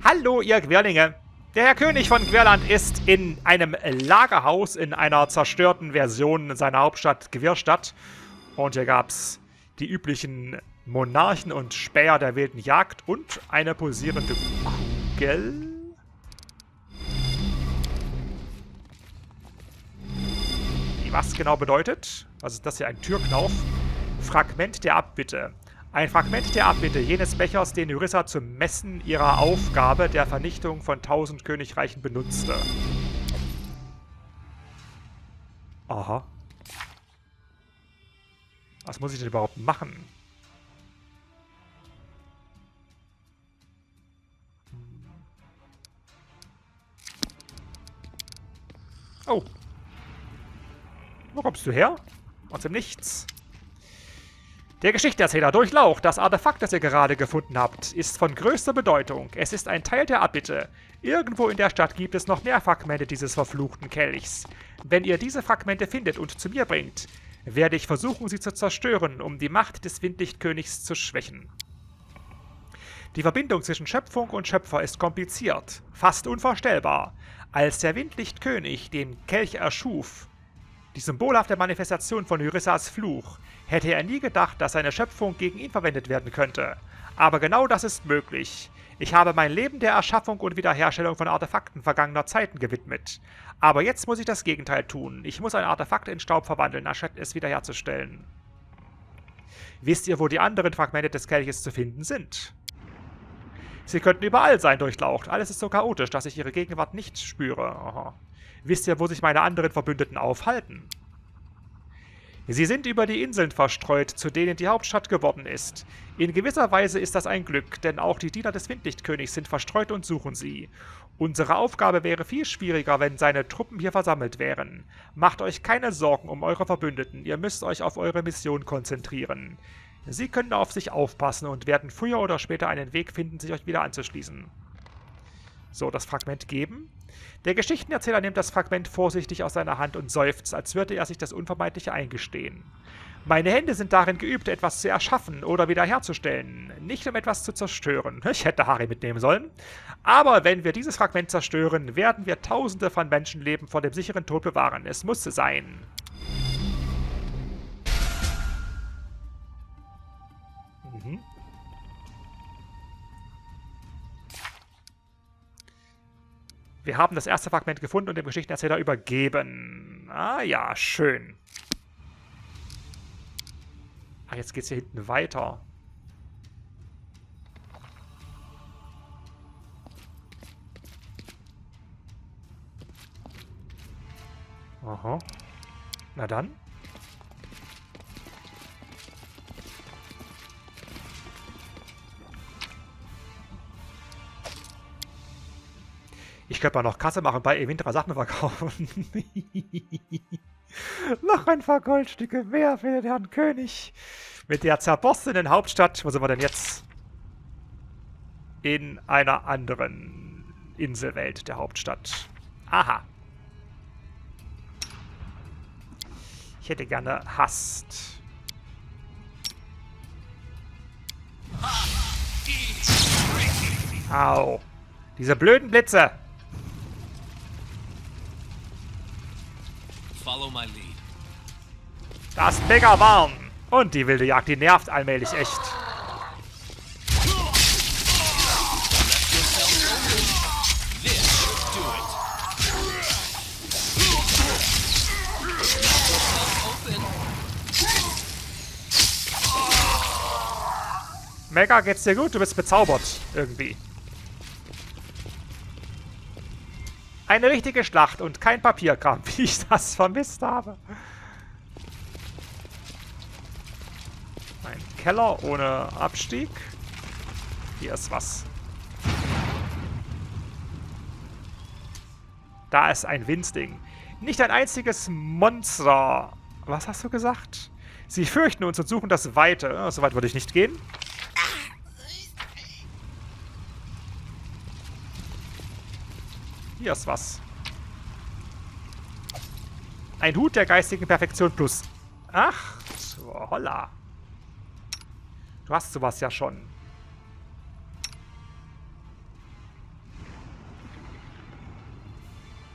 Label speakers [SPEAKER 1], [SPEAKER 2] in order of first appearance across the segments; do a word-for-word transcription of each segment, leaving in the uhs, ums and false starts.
[SPEAKER 1] Hallo, ihr Querlinge. Der Herr König von Querland ist in einem Lagerhaus in einer zerstörten Version seiner Hauptstadt Querstadt. Und hier gab es die üblichen Monarchen und Späher der wilden Jagd und eine pulsierende Kugel. Die was genau bedeutet? Was ist das hier? Ein Türknauf? Fragment der Abbitte. Ein Fragment der Abbitte jenes Bechers, den Yrissa zum Messen ihrer Aufgabe der Vernichtung von tausend Königreichen benutzte. Aha. Was muss ich denn überhaupt machen? Oh. Wo kommst du her? Aus dem Nichts. Der Geschichtenerzähler durchlaucht. Das Artefakt, das ihr gerade gefunden habt, ist von größter Bedeutung. Es ist ein Teil der Abbitte. Irgendwo in der Stadt gibt es noch mehr Fragmente dieses verfluchten Kelchs. Wenn ihr diese Fragmente findet und zu mir bringt, werde ich versuchen, sie zu zerstören, um die Macht des Windlichtkönigs zu schwächen. Die Verbindung zwischen Schöpfung und Schöpfer ist kompliziert, fast unvorstellbar. Als der Windlichtkönig den Kelch erschuf, die symbolhafte Manifestation von Yrissas Fluch, hätte er nie gedacht, dass seine Schöpfung gegen ihn verwendet werden könnte. Aber genau das ist möglich. Ich habe mein Leben der Erschaffung und Wiederherstellung von Artefakten vergangener Zeiten gewidmet. Aber jetzt muss ich das Gegenteil tun. Ich muss ein Artefakt in Staub verwandeln, anstatt es wiederherzustellen. Wisst ihr, wo die anderen Fragmente des Kelches zu finden sind? Sie könnten überall sein, durchlaucht. Alles ist so chaotisch, dass ich ihre Gegenwart nicht spüre. Aha. Wisst ihr, wo sich meine anderen Verbündeten aufhalten? Sie sind über die Inseln verstreut, zu denen die Hauptstadt geworden ist. In gewisser Weise ist das ein Glück, denn auch die Diener des Windlichtkönigs sind verstreut und suchen sie. Unsere Aufgabe wäre viel schwieriger, wenn seine Truppen hier versammelt wären. Macht euch keine Sorgen um eure Verbündeten, ihr müsst euch auf eure Mission konzentrieren. Sie können auf sich aufpassen und werden früher oder später einen Weg finden, sich euch wieder anzuschließen. So, das Fragment geben. Der Geschichtenerzähler nimmt das Fragment vorsichtig aus seiner Hand und seufzt, als würde er sich das Unvermeidliche eingestehen. Meine Hände sind darin geübt, etwas zu erschaffen oder wiederherzustellen, nicht um etwas zu zerstören. Ich hätte Harry mitnehmen sollen. Aber wenn wir dieses Fragment zerstören, werden wir Tausende von Menschenleben vor dem sicheren Tod bewahren. Es muss sein. Mhm. Wir haben das erste Fragment gefunden und dem Geschichtenerzähler übergeben. Ah ja, schön. Ah, jetzt geht's hier hinten weiter. Aha. Na dann. Ich könnte mal noch Kasse machen, bei Evintra Sachen verkaufen. Noch ein paar Goldstücke mehr für den Herrn König. Mit der zerborstenen Hauptstadt. Wo sind wir denn jetzt? In einer anderen Inselwelt der Hauptstadt. Aha. Ich hätte gerne Hast. Au. Diese blöden Blitze.
[SPEAKER 2] Follow my lead.
[SPEAKER 1] Das ist mega warm. Und die wilde Jagd, die nervt allmählich echt. Mega, geht's dir gut? Du bist bezaubert. Irgendwie. Eine richtige Schlacht und kein Papierkram, wie ich das vermisst habe. Ein Keller ohne Abstieg. Hier ist was. Da ist ein Winzding. Nicht ein einziges Monster. Was hast du gesagt? Sie fürchten uns und suchen das Weite. So weit würde ich nicht gehen. Hier ist was. Ein Hut der geistigen Perfektion plus. Ach, so, holla. Du hast sowas ja schon.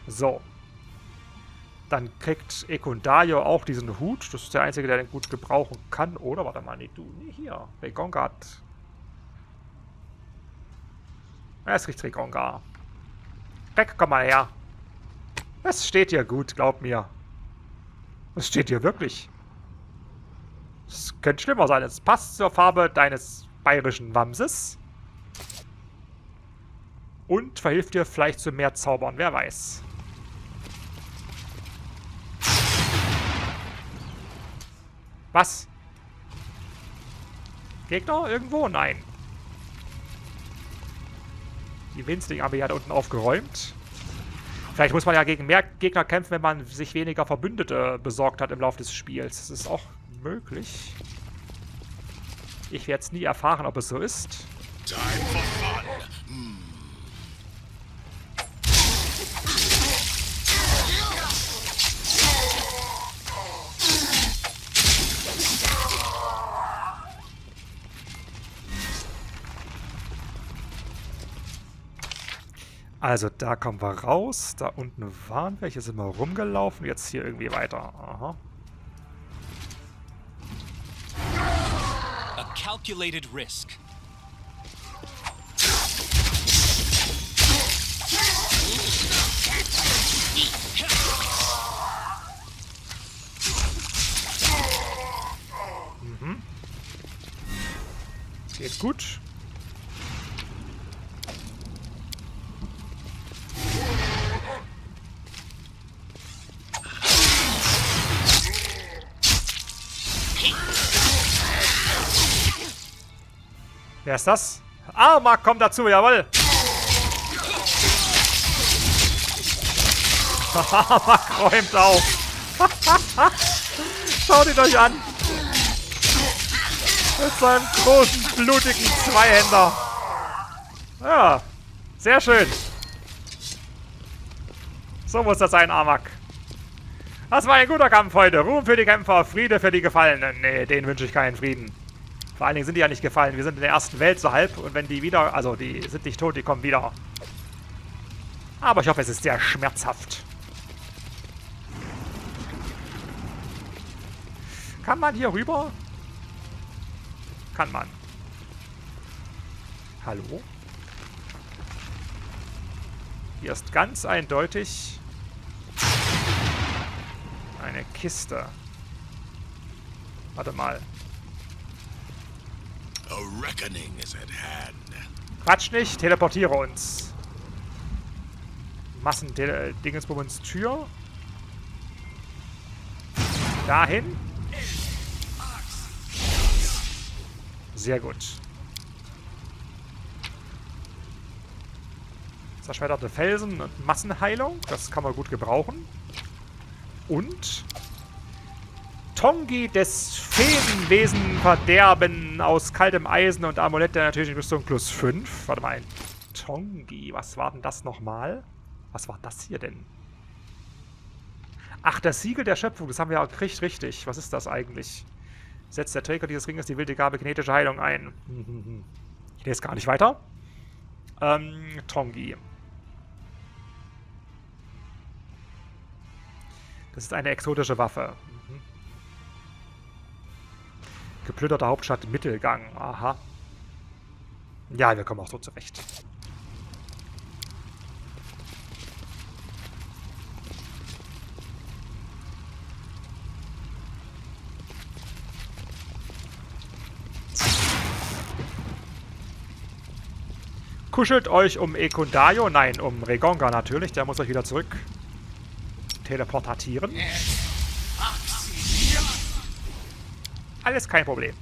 [SPEAKER 1] So. Dann kriegt Ekundayo auch diesen Hut. Das ist der einzige, der den gut gebrauchen kann. Oder, warte mal, nee, du, nee, hier. Regonga hat... Es kriegt Regonga. Rek, komm mal her. Es steht dir gut, glaub mir. Es steht dir wirklich. Es könnte schlimmer sein. Es passt zur Farbe deines bayerischen Wamses. Und verhilft dir vielleicht zu mehr Zaubern, wer weiß. Was? Gegner irgendwo? Nein. Die Winzling-Armee hat unten aufgeräumt. Vielleicht muss man ja gegen mehr Gegner kämpfen, wenn man sich weniger Verbündete besorgt hat im Laufe des Spiels. Das ist auch möglich. Ich werde es nie erfahren, ob es so ist. Time for fun. Hmm. Also, da kommen wir raus. Da unten waren wir. Hier sind wir rumgelaufen. Jetzt hier irgendwie weiter. Aha.
[SPEAKER 2] A calculated risk.
[SPEAKER 1] Mhm. Geht gut. Wer ist das? Armak kommt dazu, jawohl. Armak räumt auf. Schaut ihn euch an. Mit seinem großen, blutigen Zweihänder. Ja, sehr schön. So muss das sein, Armak. Das war ein guter Kampf heute. Ruhm für die Kämpfer, Friede für die Gefallenen. Nee, denen wünsche ich keinen Frieden. Vor allen Dingen sind die ja nicht gefallen. Wir sind in der ersten Welt so halb. Und wenn die wieder... Also, die sind nicht tot, die kommen wieder. Aber ich hoffe, es ist sehr schmerzhaft. Kann man hier rüber? Kann man. Hallo? Hier ist ganz eindeutig eine Kiste. Warte mal.
[SPEAKER 3] A reckoning is at hand.
[SPEAKER 1] Quatsch nicht, teleportiere uns. Massendingensbummens Tür. Dahin. Sehr gut. Zerschmetterte Felsen und Massenheilung. Das kann man gut gebrauchen. Und Tongi des Feenwesen verderben aus kaltem Eisen und Amulett der natürlichen Rüstung plus fünf. Warte mal, ein Tongi. Was war denn das nochmal? Was war das hier denn? Ach, das Siegel der Schöpfung. Das haben wir auch gekriegt, richtig. Was ist das eigentlich? Setzt der Träger dieses Ringes die wilde Gabe kinetische Heilung ein. Ich lese gar nicht weiter. Ähm, Tongi. Das ist eine exotische Waffe. Mhm. Geplünderte Hauptstadt Mittelgang. Aha. Ja, wir kommen auch so zurecht. Kuschelt euch um Ekundayo. Nein, um Regonga natürlich. Der muss euch wieder zurück teleportieren. Alles kein Problem.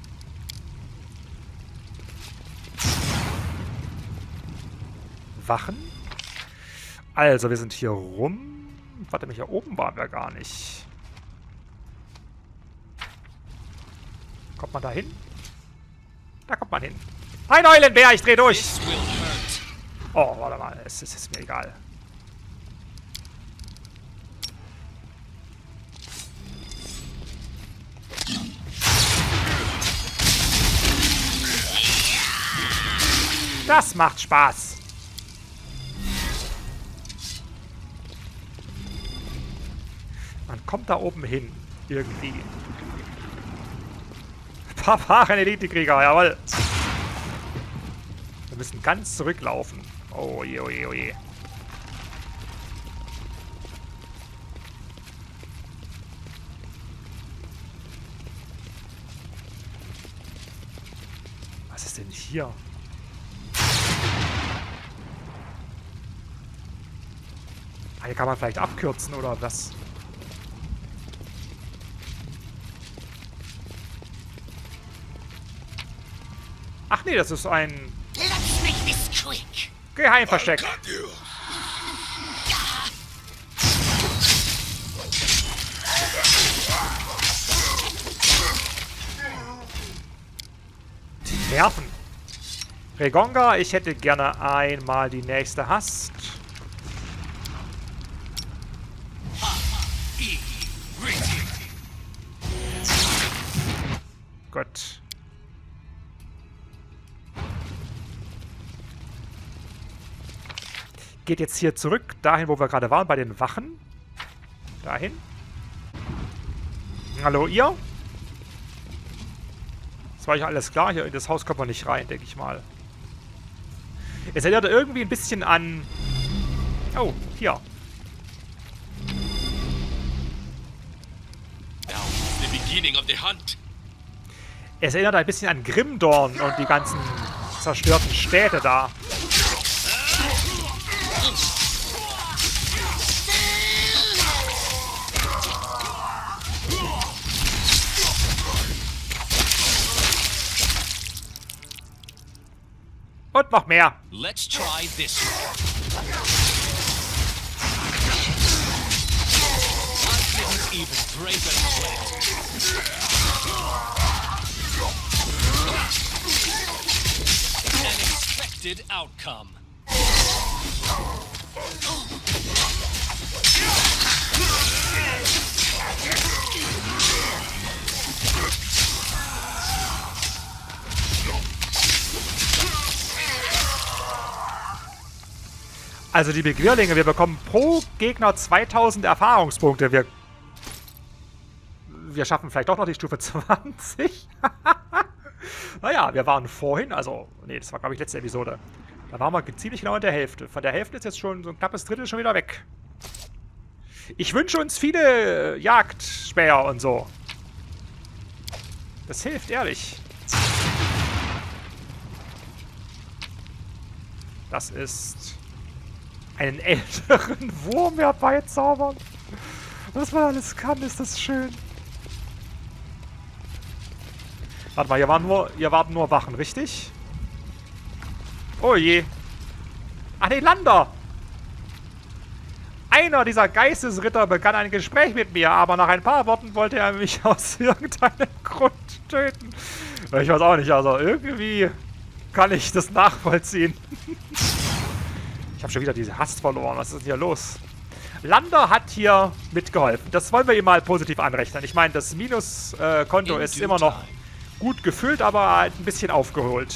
[SPEAKER 1] Wachen. Also, wir sind hier rum. Warte mal, hier oben waren wir gar nicht. Kommt man da hin? Da kommt man hin. Ein Eulenbär, ich dreh durch. Oh, warte mal, es, es ist mir egal. Das macht Spaß. kommt da oben hin. Irgendwie. Barbaren Elite-Krieger, jawohl. Wir müssen ganz zurücklaufen. Oh je, oh je, oh je. Was ist denn hier? Ah, hier kann man vielleicht abkürzen oder was? Ach nee, das ist ein Geheimversteck. Werfen. Regonga, ich hätte gerne einmal die nächste Hast. Gut. Geht jetzt hier zurück, dahin, wo wir gerade waren, bei den Wachen. Dahin. Hallo, ihr? Das war ja alles klar. Hier in das Haus kommt man nicht rein, denke ich mal. Es erinnert irgendwie ein bisschen an... Oh, hier. Es erinnert ein bisschen an Grimdorn und die ganzen zerstörten Städte da. Und noch mehr.
[SPEAKER 2] Let's try this one. I didn't even break a sweat. An expected outcome.
[SPEAKER 1] Also die Bequirlinge, wir bekommen pro Gegner zweitausend Erfahrungspunkte. Wir, wir schaffen vielleicht doch noch die Stufe zwanzig. Naja, wir waren vorhin, also, nee, das war glaube ich letzte Episode. Da waren wir ziemlich genau in der Hälfte. Von der Hälfte ist jetzt schon so ein knappes Drittel schon wieder weg. Ich wünsche uns viele Jagdspäher und so. Das hilft, ehrlich. Das ist... einen älteren Wurm herbeizaubern. Was man alles kann, ist das schön. Warte mal, hier waren nur, hier warten nur Wachen, richtig? Oh je. Ach nee, Lander! Einer dieser Geistesritter begann ein Gespräch mit mir, aber nach ein paar Worten wollte er mich aus irgendeinem Grund töten. Ich weiß auch nicht, also irgendwie kann ich das nachvollziehen. Ich habe schon wieder diese Hast verloren. Was ist denn hier los? Lander hat hier mitgeholfen. Das wollen wir ihm mal positiv anrechnen. Ich meine, das Minuskonto äh, ist immer noch gut gefüllt, aber halt ein bisschen aufgeholt.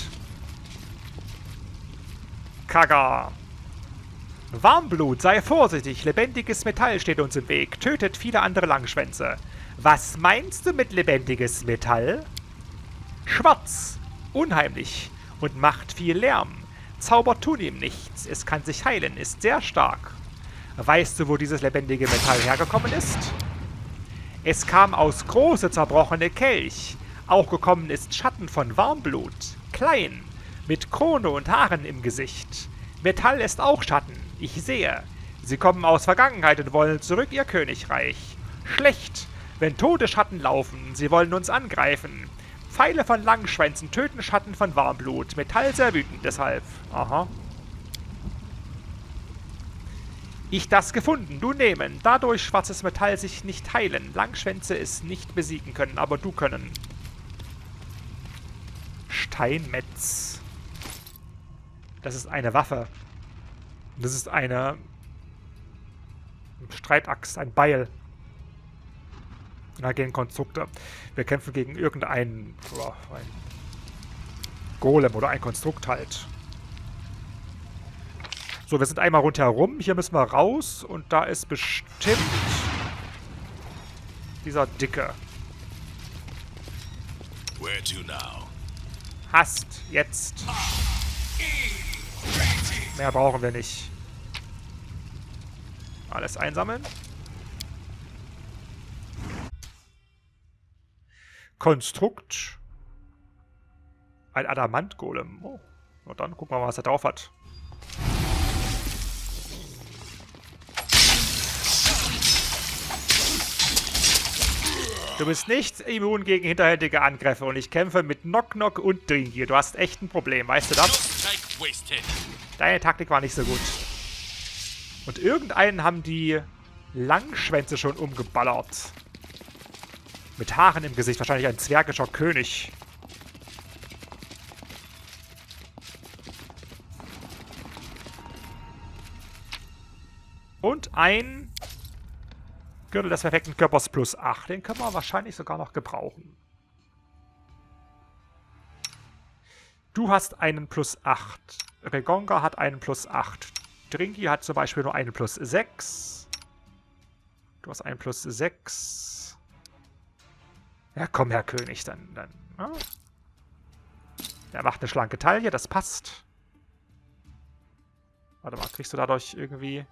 [SPEAKER 1] Kaga. Warmblut, sei vorsichtig. Lebendiges Metall steht uns im Weg. Tötet viele andere Langschwänze. Was meinst du mit lebendiges Metall? Schwarz. Unheimlich. Und macht viel Lärm. Zauber tun ihm nichts. Es kann sich heilen, ist sehr stark. Weißt du, wo dieses lebendige Metall hergekommen ist? Es kam aus große zerbrochene Kelch. Auch gekommen ist Schatten von Warmblut. Klein, mit Krone und Haaren im Gesicht. Metall ist auch Schatten, ich sehe. Sie kommen aus Vergangenheit und wollen zurück ihr Königreich. Schlecht, wenn tote Schatten laufen, sie wollen uns angreifen. Pfeile von Langschwänzen töten Schatten von Warmblut. Metall sehr wütend deshalb. Aha. Ich das gefunden, du nehmen. Dadurch schwarzes Metall sich nicht heilen. Langschwänze es nicht besiegen können, aber du können. Steinmetz. Das ist eine Waffe. Das ist eine Streitaxt, ein Beil. Na, gegen Konstrukte. Wir kämpfen gegen irgendeinen oh, ein Golem oder ein Konstrukt halt. So, wir sind einmal rundherum. Hier müssen wir raus. Und da ist bestimmt Dieser Dicke.
[SPEAKER 3] Where to now?
[SPEAKER 1] Hast. Jetzt. Mehr brauchen wir nicht. Alles einsammeln. Konstrukt. Ein Adamant-Golem. Oh. Und dann gucken wir mal, was er drauf hat. Du bist nicht immun gegen hinterhältige Angriffe und ich kämpfe mit Knock-Knock und Dringier. Du hast echt ein Problem, weißt du das? Deine Taktik war nicht so gut. Und irgendeinen haben die Langschwänze schon umgeballert. Mit Haaren im Gesicht, wahrscheinlich ein zwergischer König. Und ein Gürtel des perfekten Körpers plus acht. Den können wir wahrscheinlich sogar noch gebrauchen. Du hast einen plus acht. Regonga hat einen plus acht. Drinky hat zum Beispiel nur einen plus sechs. Du hast einen plus sechs. Ja, komm, Herr König, dann. dann ja. Der macht eine schlanke Taille, das passt. Warte mal, kriegst du dadurch irgendwie...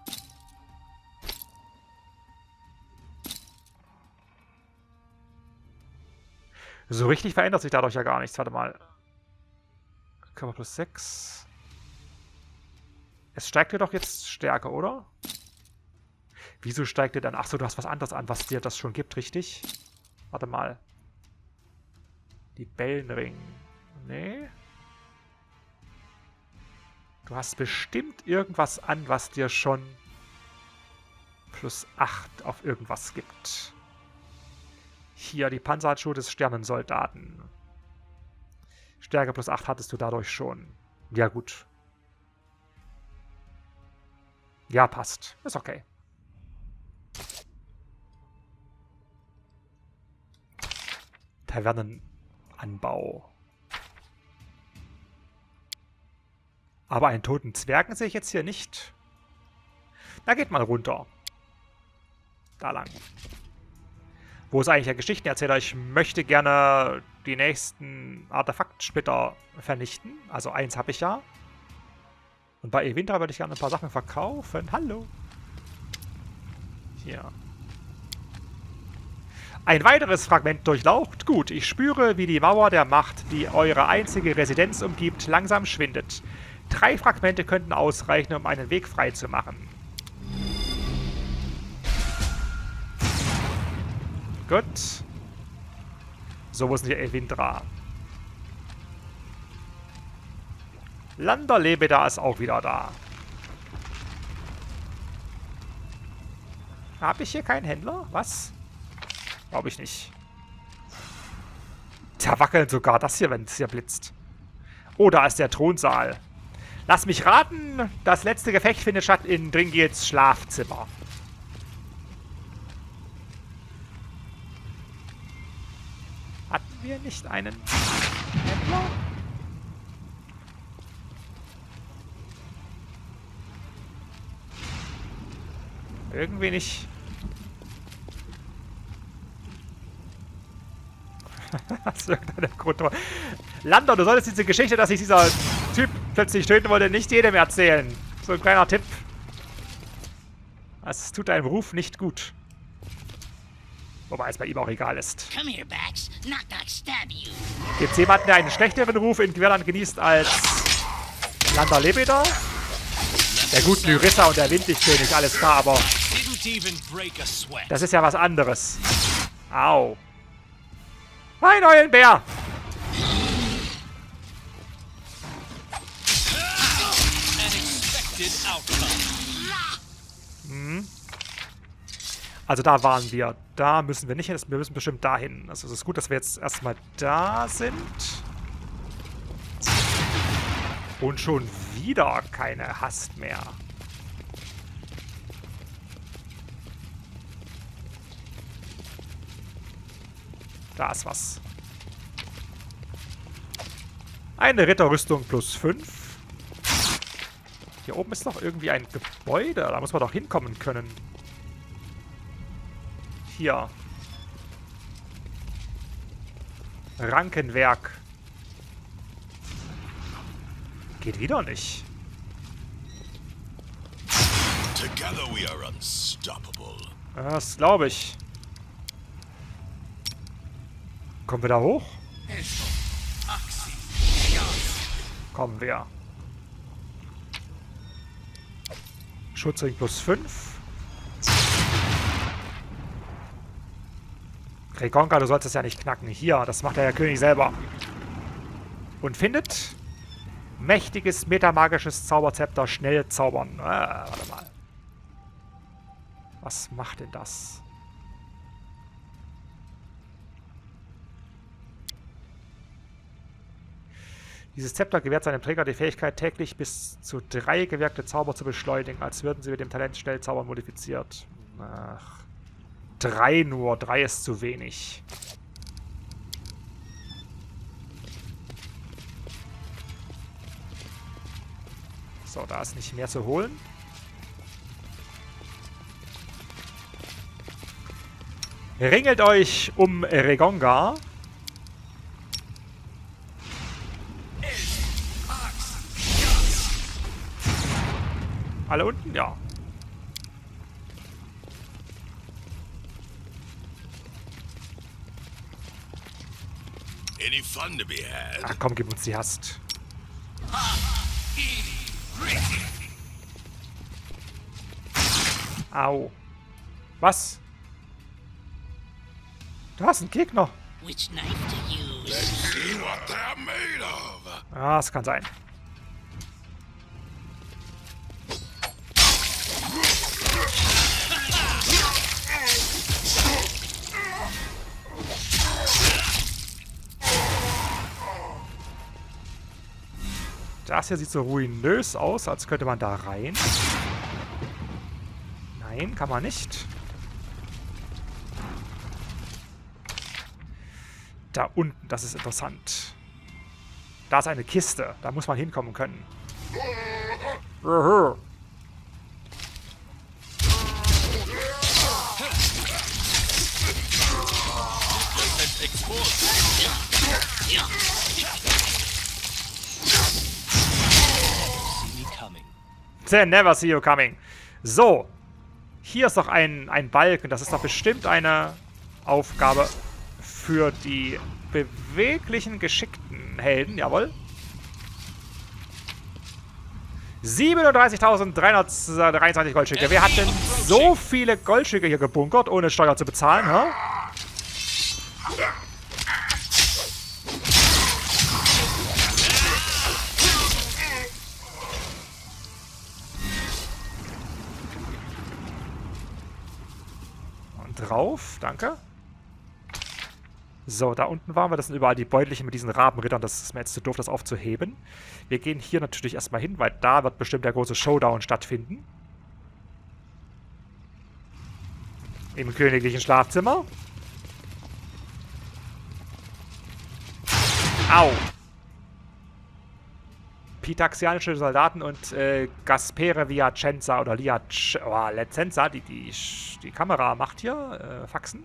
[SPEAKER 1] So richtig verändert sich dadurch ja gar nichts. Warte mal. Körper plus sechs. Es steigt dir doch jetzt Stärke, oder? Wieso steigt dir dann... Achso, du hast was anderes an, was dir das schon gibt, richtig? Warte mal. Die Bellenring. Nee. Du hast bestimmt irgendwas an, was dir schon plus acht auf irgendwas gibt. Hier, die Panzerhandschuhe des Sternensoldaten. Stärke plus acht hattest du dadurch schon. Ja, gut. Ja, passt. Ist okay. Tavernenanbau. Aber einen toten Zwergen sehe ich jetzt hier nicht. Na, geht mal runter. Da lang. Wo ist eigentlich der Geschichtenerzähler? Ich möchte gerne die nächsten Artefaktsplitter vernichten. Also eins habe ich ja. Und bei Evintra würde ich gerne ein paar Sachen verkaufen. Hallo. Hier. Ein weiteres Fragment durchlaucht. Gut, ich spüre, wie die Mauer der Macht, die eure einzige Residenz umgibt, langsam schwindet. Drei Fragmente könnten ausreichen, um einen Weg frei zu machen. Gut. So, wo ist denn hier Evintra? Landerlebeda ist auch wieder da. Habe ich hier keinen Händler? Was? Glaube ich nicht. Da wackelt sogar das hier, wenn es hier blitzt. Oh, da ist der Thronsaal. Lass mich raten, das letzte Gefecht findet statt in Dringils Schlafzimmer. Hatten wir nicht einen Händler? Irgendwie nicht. Aus irgendeinem Grund. Lander, du solltest diese Geschichte, dass sich dieser Typ plötzlich töten wollte, nicht jedem erzählen. So ein kleiner Tipp. Das tut deinem Ruf nicht gut. Wobei es bei ihm auch egal ist. Gibt es jemanden, der einen schlechteren Ruf in Querland genießt als Landerlebeda? Der gute Lyrissa und der Windlichtkönig, alles klar, aber das ist ja was anderes. Au. Ein Eulenbär! Hm. Also da waren wir. Da müssen wir nicht hin. Wir müssen bestimmt dahin. Also es ist gut, dass wir jetzt erstmal da sind. Und schon wieder keine Hast mehr. Da ist was. Eine Ritterrüstung plus fünf. Hier oben ist doch irgendwie ein Gebäude. Da muss man doch hinkommen können. Hier. Rankenwerk. Geht wieder nicht.
[SPEAKER 3] Together we are unstoppable.
[SPEAKER 1] Das glaube ich. Kommen wir da hoch? Kommen wir. Schutzring plus fünf. Regonga, du sollst es ja nicht knacken. Hier, das macht der Herr König selber. Und findet mächtiges metamagisches Zauberzepter schnell zaubern. Ah, warte mal. Was macht denn das? Dieses Zepter gewährt seinem Träger die Fähigkeit, täglich bis zu drei gewirkte Zauber zu beschleunigen, als würden sie mit dem Talent Schnellzaubern modifiziert. Ach, drei nur. Drei ist zu wenig. So, da ist nicht mehr zu holen. Ringelt euch um Regonga. Alle unten? Ja.
[SPEAKER 3] Any fun to be had?
[SPEAKER 1] Ach komm, gib uns die Hast. Au. Was? Du hast einen Gegner.
[SPEAKER 4] Which knife to use?
[SPEAKER 3] Let's see what they're made of.
[SPEAKER 1] Ah, das kann sein. Das hier sieht so ruinös aus, als könnte man da rein. Nein, kann man nicht. Da unten, das ist interessant. Da ist eine Kiste, da muss man hinkommen können. Uhu. They never see you coming. So. Hier ist doch ein, ein Balken. Das ist doch bestimmt eine Aufgabe für die beweglichen, geschickten Helden. Jawohl. siebenunddreißigtausenddreihundertdreiundzwanzig Goldstücke. Wer hat denn so viele Goldstücke hier gebunkert, ohne Steuer zu bezahlen, hä? Drauf, danke. So, da unten waren wir. Das sind überall die Beutelchen mit diesen Rabenrittern. Das ist mir jetzt zu doof, das aufzuheben. Wir gehen hier natürlich erstmal hin, weil da wird bestimmt der große Showdown stattfinden. Im königlichen Schlafzimmer. Au! Pitaxianische Soldaten und äh, Gaspere Viacenza oder Liac oh, Licenza, die, die die Kamera macht hier, äh, Faxen.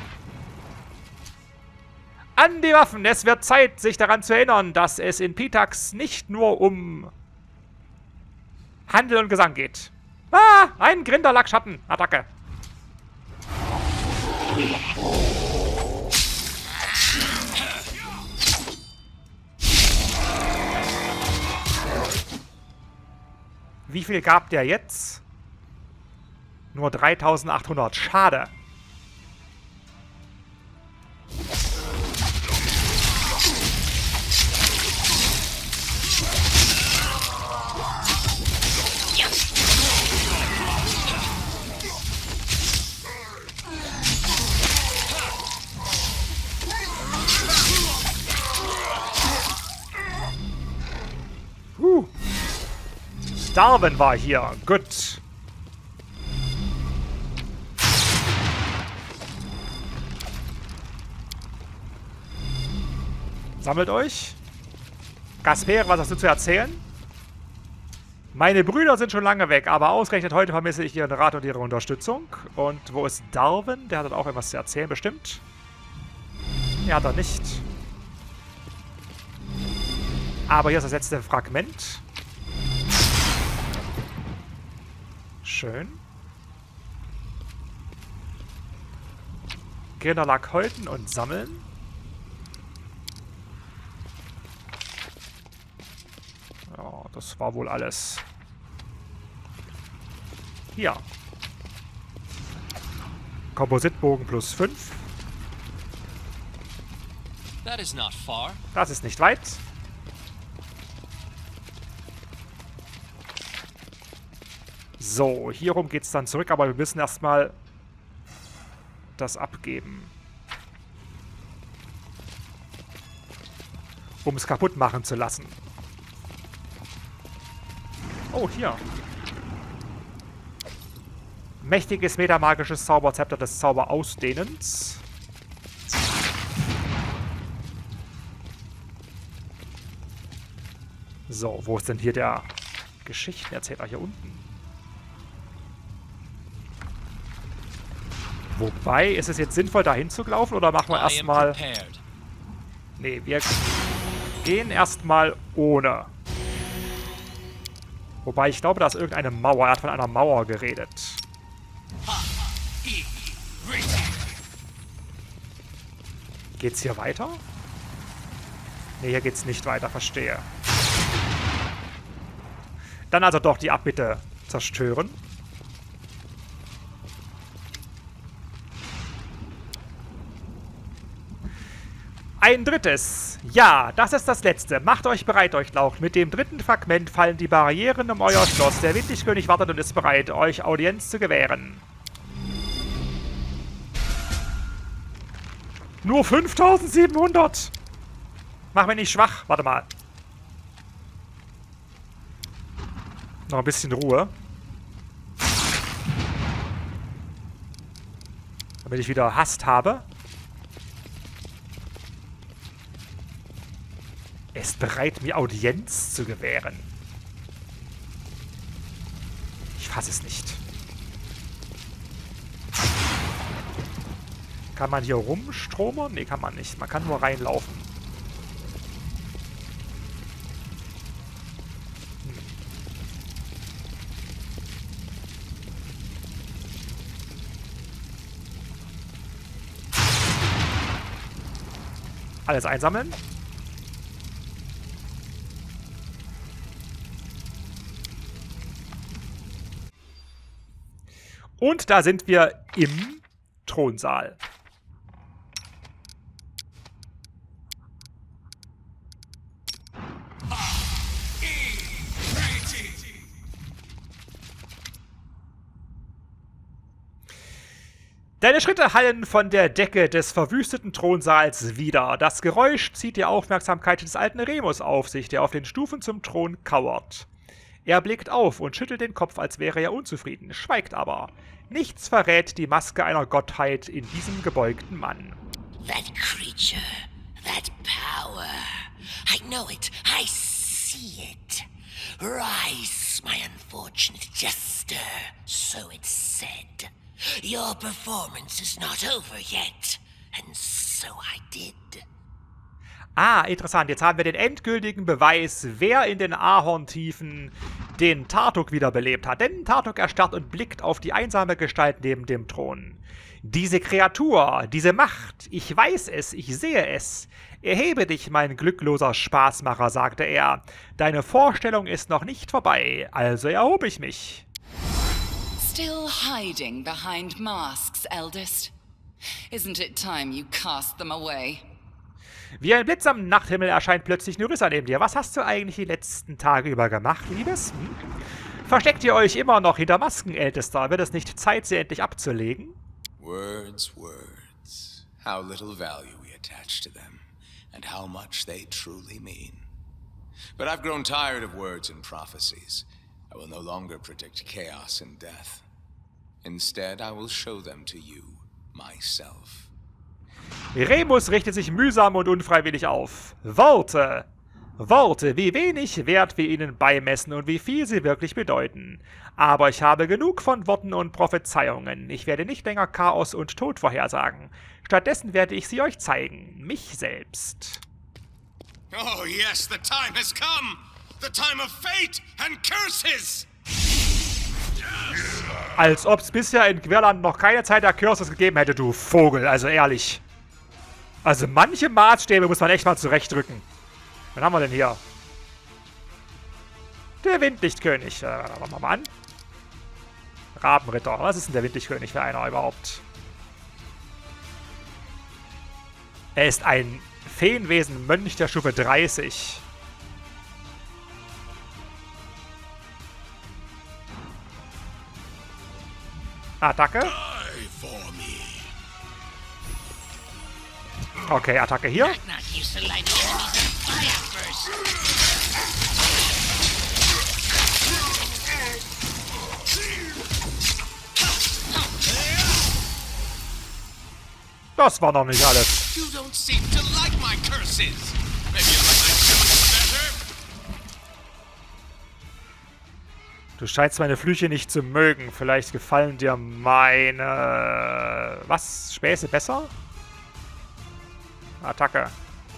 [SPEAKER 1] An die Waffen! Es wird Zeit, sich daran zu erinnern, dass es in Pitax nicht nur um Handel und Gesang geht. Ah, ein Grinderlackschatten. Attacke. Wie viel gab der jetzt? Nur dreitausendachthundert. Schade. Huh. Darwin war hier. Gut. Sammelt euch. Gaspere, was hast du zu erzählen? Meine Brüder sind schon lange weg, aber ausgerechnet heute vermisse ich ihren Rat und ihre Unterstützung. Und wo ist Darwin? Der hat dann auch etwas zu erzählen, bestimmt. Ja, hat er nicht. Aber hier ist das letzte Fragment. Schön. Grinderlack häuten und sammeln. Ja, das war wohl alles. Hier. Kompositbogen plus fünf.
[SPEAKER 2] That is not far.
[SPEAKER 1] Das ist nicht weit. So, hierum geht es dann zurück, aber wir müssen erstmal das abgeben. Um es kaputt machen zu lassen. Oh, hier. Mächtiges metamagisches Zauberzepter des Zauberausdehnens. So, wo ist denn hier der Geschichtenerzähler? Hier unten. Wobei, ist es jetzt sinnvoll, da hinzulaufen oder machen wir
[SPEAKER 2] I am
[SPEAKER 1] erstmal...
[SPEAKER 2] prepared.
[SPEAKER 1] Nee, wir gehen erstmal ohne. Wobei, ich glaube, da ist irgendeine Mauer. Er hat von einer Mauer geredet. Geht's hier weiter? Nee, hier geht's nicht weiter, verstehe. Dann also doch die Abbitte zerstören. Ein drittes. Ja, das ist das letzte. Macht euch bereit, Durchlaucht. Mit dem dritten Fragment fallen die Barrieren um euer Schloss. Der Windigkönig wartet und ist bereit, euch Audienz zu gewähren. Nur fünftausendsiebenhundert. Mach mich nicht schwach. Warte mal. Noch ein bisschen Ruhe. Damit ich wieder Hast habe. Er ist bereit, mir Audienz zu gewähren. Ich fasse es nicht. Kann man hier rumstromern? Nee, kann man nicht. Man kann nur reinlaufen. Hm. Alles einsammeln. Und da sind wir im Thronsaal. Deine Schritte hallen von der Decke des verwüsteten Thronsaals wieder. Das Geräusch zieht die Aufmerksamkeit des alten Remus auf sich, der auf den Stufen zum Thron kauert. Er blickt auf und schüttelt den Kopf, als wäre er unzufrieden, schweigt aber. Nichts verrät die Maske einer Gottheit in diesem gebeugten Mann.
[SPEAKER 4] That creature, that power. I know it, I see it. Rise, my unfortunate jester, so it's said. Your performance is not over yet, and so I did.
[SPEAKER 1] Ah, interessant. Jetzt haben wir den endgültigen Beweis, wer in den Ahorntiefen den Tartuk wiederbelebt hat. Denn Tartuk erstarrt und blickt auf die einsame Gestalt neben dem Thron. Diese Kreatur, diese Macht, ich weiß es, ich sehe es. Erhebe dich, mein glückloser Spaßmacher, sagte er. Deine Vorstellung ist noch nicht vorbei, also erhob ich mich.
[SPEAKER 5] Still hiding behind masks, eldest? Isn't it time you cast them away?
[SPEAKER 1] Wie ein Blitz am Nachthimmel erscheint plötzlich Nerissa neben dir. Was hast du eigentlich die letzten Tage über gemacht, Liebes? Hm? Versteckt ihr euch immer noch hinter Masken, Ältester? Wird es nicht Zeit, sie endlich abzulegen?
[SPEAKER 3] Words, words. How little value we attach to them, and how much they truly mean. But I've grown tired of words and prophecies. I will no longer predict chaos and death. Instead, I will show them to you, myself.
[SPEAKER 1] Remus richtet sich mühsam und unfreiwillig auf. Worte! Worte, wie wenig Wert wir ihnen beimessen und wie viel sie wirklich bedeuten. Aber ich habe genug von Worten und Prophezeiungen. Ich werde nicht länger Chaos und Tod vorhersagen. Stattdessen werde ich sie euch zeigen. Mich selbst.
[SPEAKER 3] Oh yes, the time has come! The time of fate and curses!
[SPEAKER 1] Als ob es bisher in Quirland noch keine Zeit der Curses gegeben hätte, du Vogel. Also ehrlich. Also manche Maßstäbe muss man echt mal zurechtrücken. Wen haben wir denn hier? Der Windlichtkönig. Äh, machen wir mal an. Rabenritter. Was ist denn der Windlichtkönig für einer überhaupt? Er ist ein Feenwesen-Mönch der Stufe dreißig. Attacke. Okay, Attacke hier. Das war noch nicht alles.
[SPEAKER 3] You don't seem to like my curses. Maybe you like my stones better?
[SPEAKER 1] Du scheinst meine Flüche nicht zu mögen. Vielleicht gefallen dir meine... Was? Späße besser? Attacke.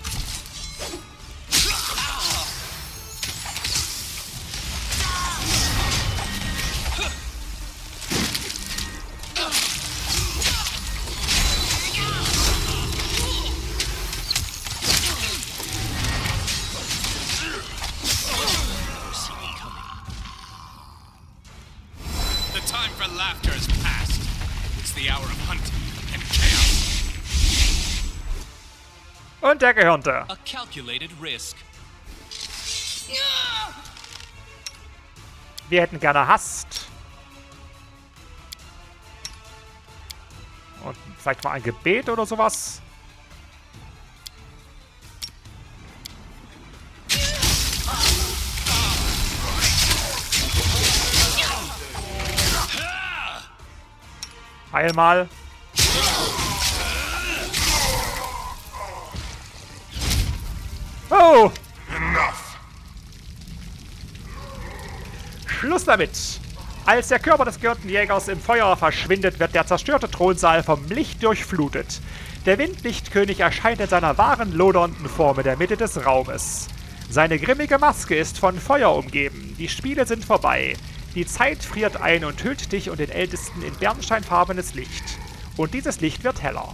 [SPEAKER 1] Und der Gehirnte.
[SPEAKER 2] A calculated risk.
[SPEAKER 1] Wir hätten gerne Hast. Und vielleicht mal ein Gebet oder sowas. Heil mal. Oh!
[SPEAKER 6] Enough.
[SPEAKER 1] Schluss damit! Als der Körper des gehörnten Jägers im Feuer verschwindet, wird der zerstörte Thronsaal vom Licht durchflutet. Der Windlichtkönig erscheint in seiner wahren, lodernden Form in der Mitte des Raumes. Seine grimmige Maske ist von Feuer umgeben. Die Spiele sind vorbei. Die Zeit friert ein und hüllt dich und den Ältesten in bernsteinfarbenes Licht. Und dieses Licht wird heller.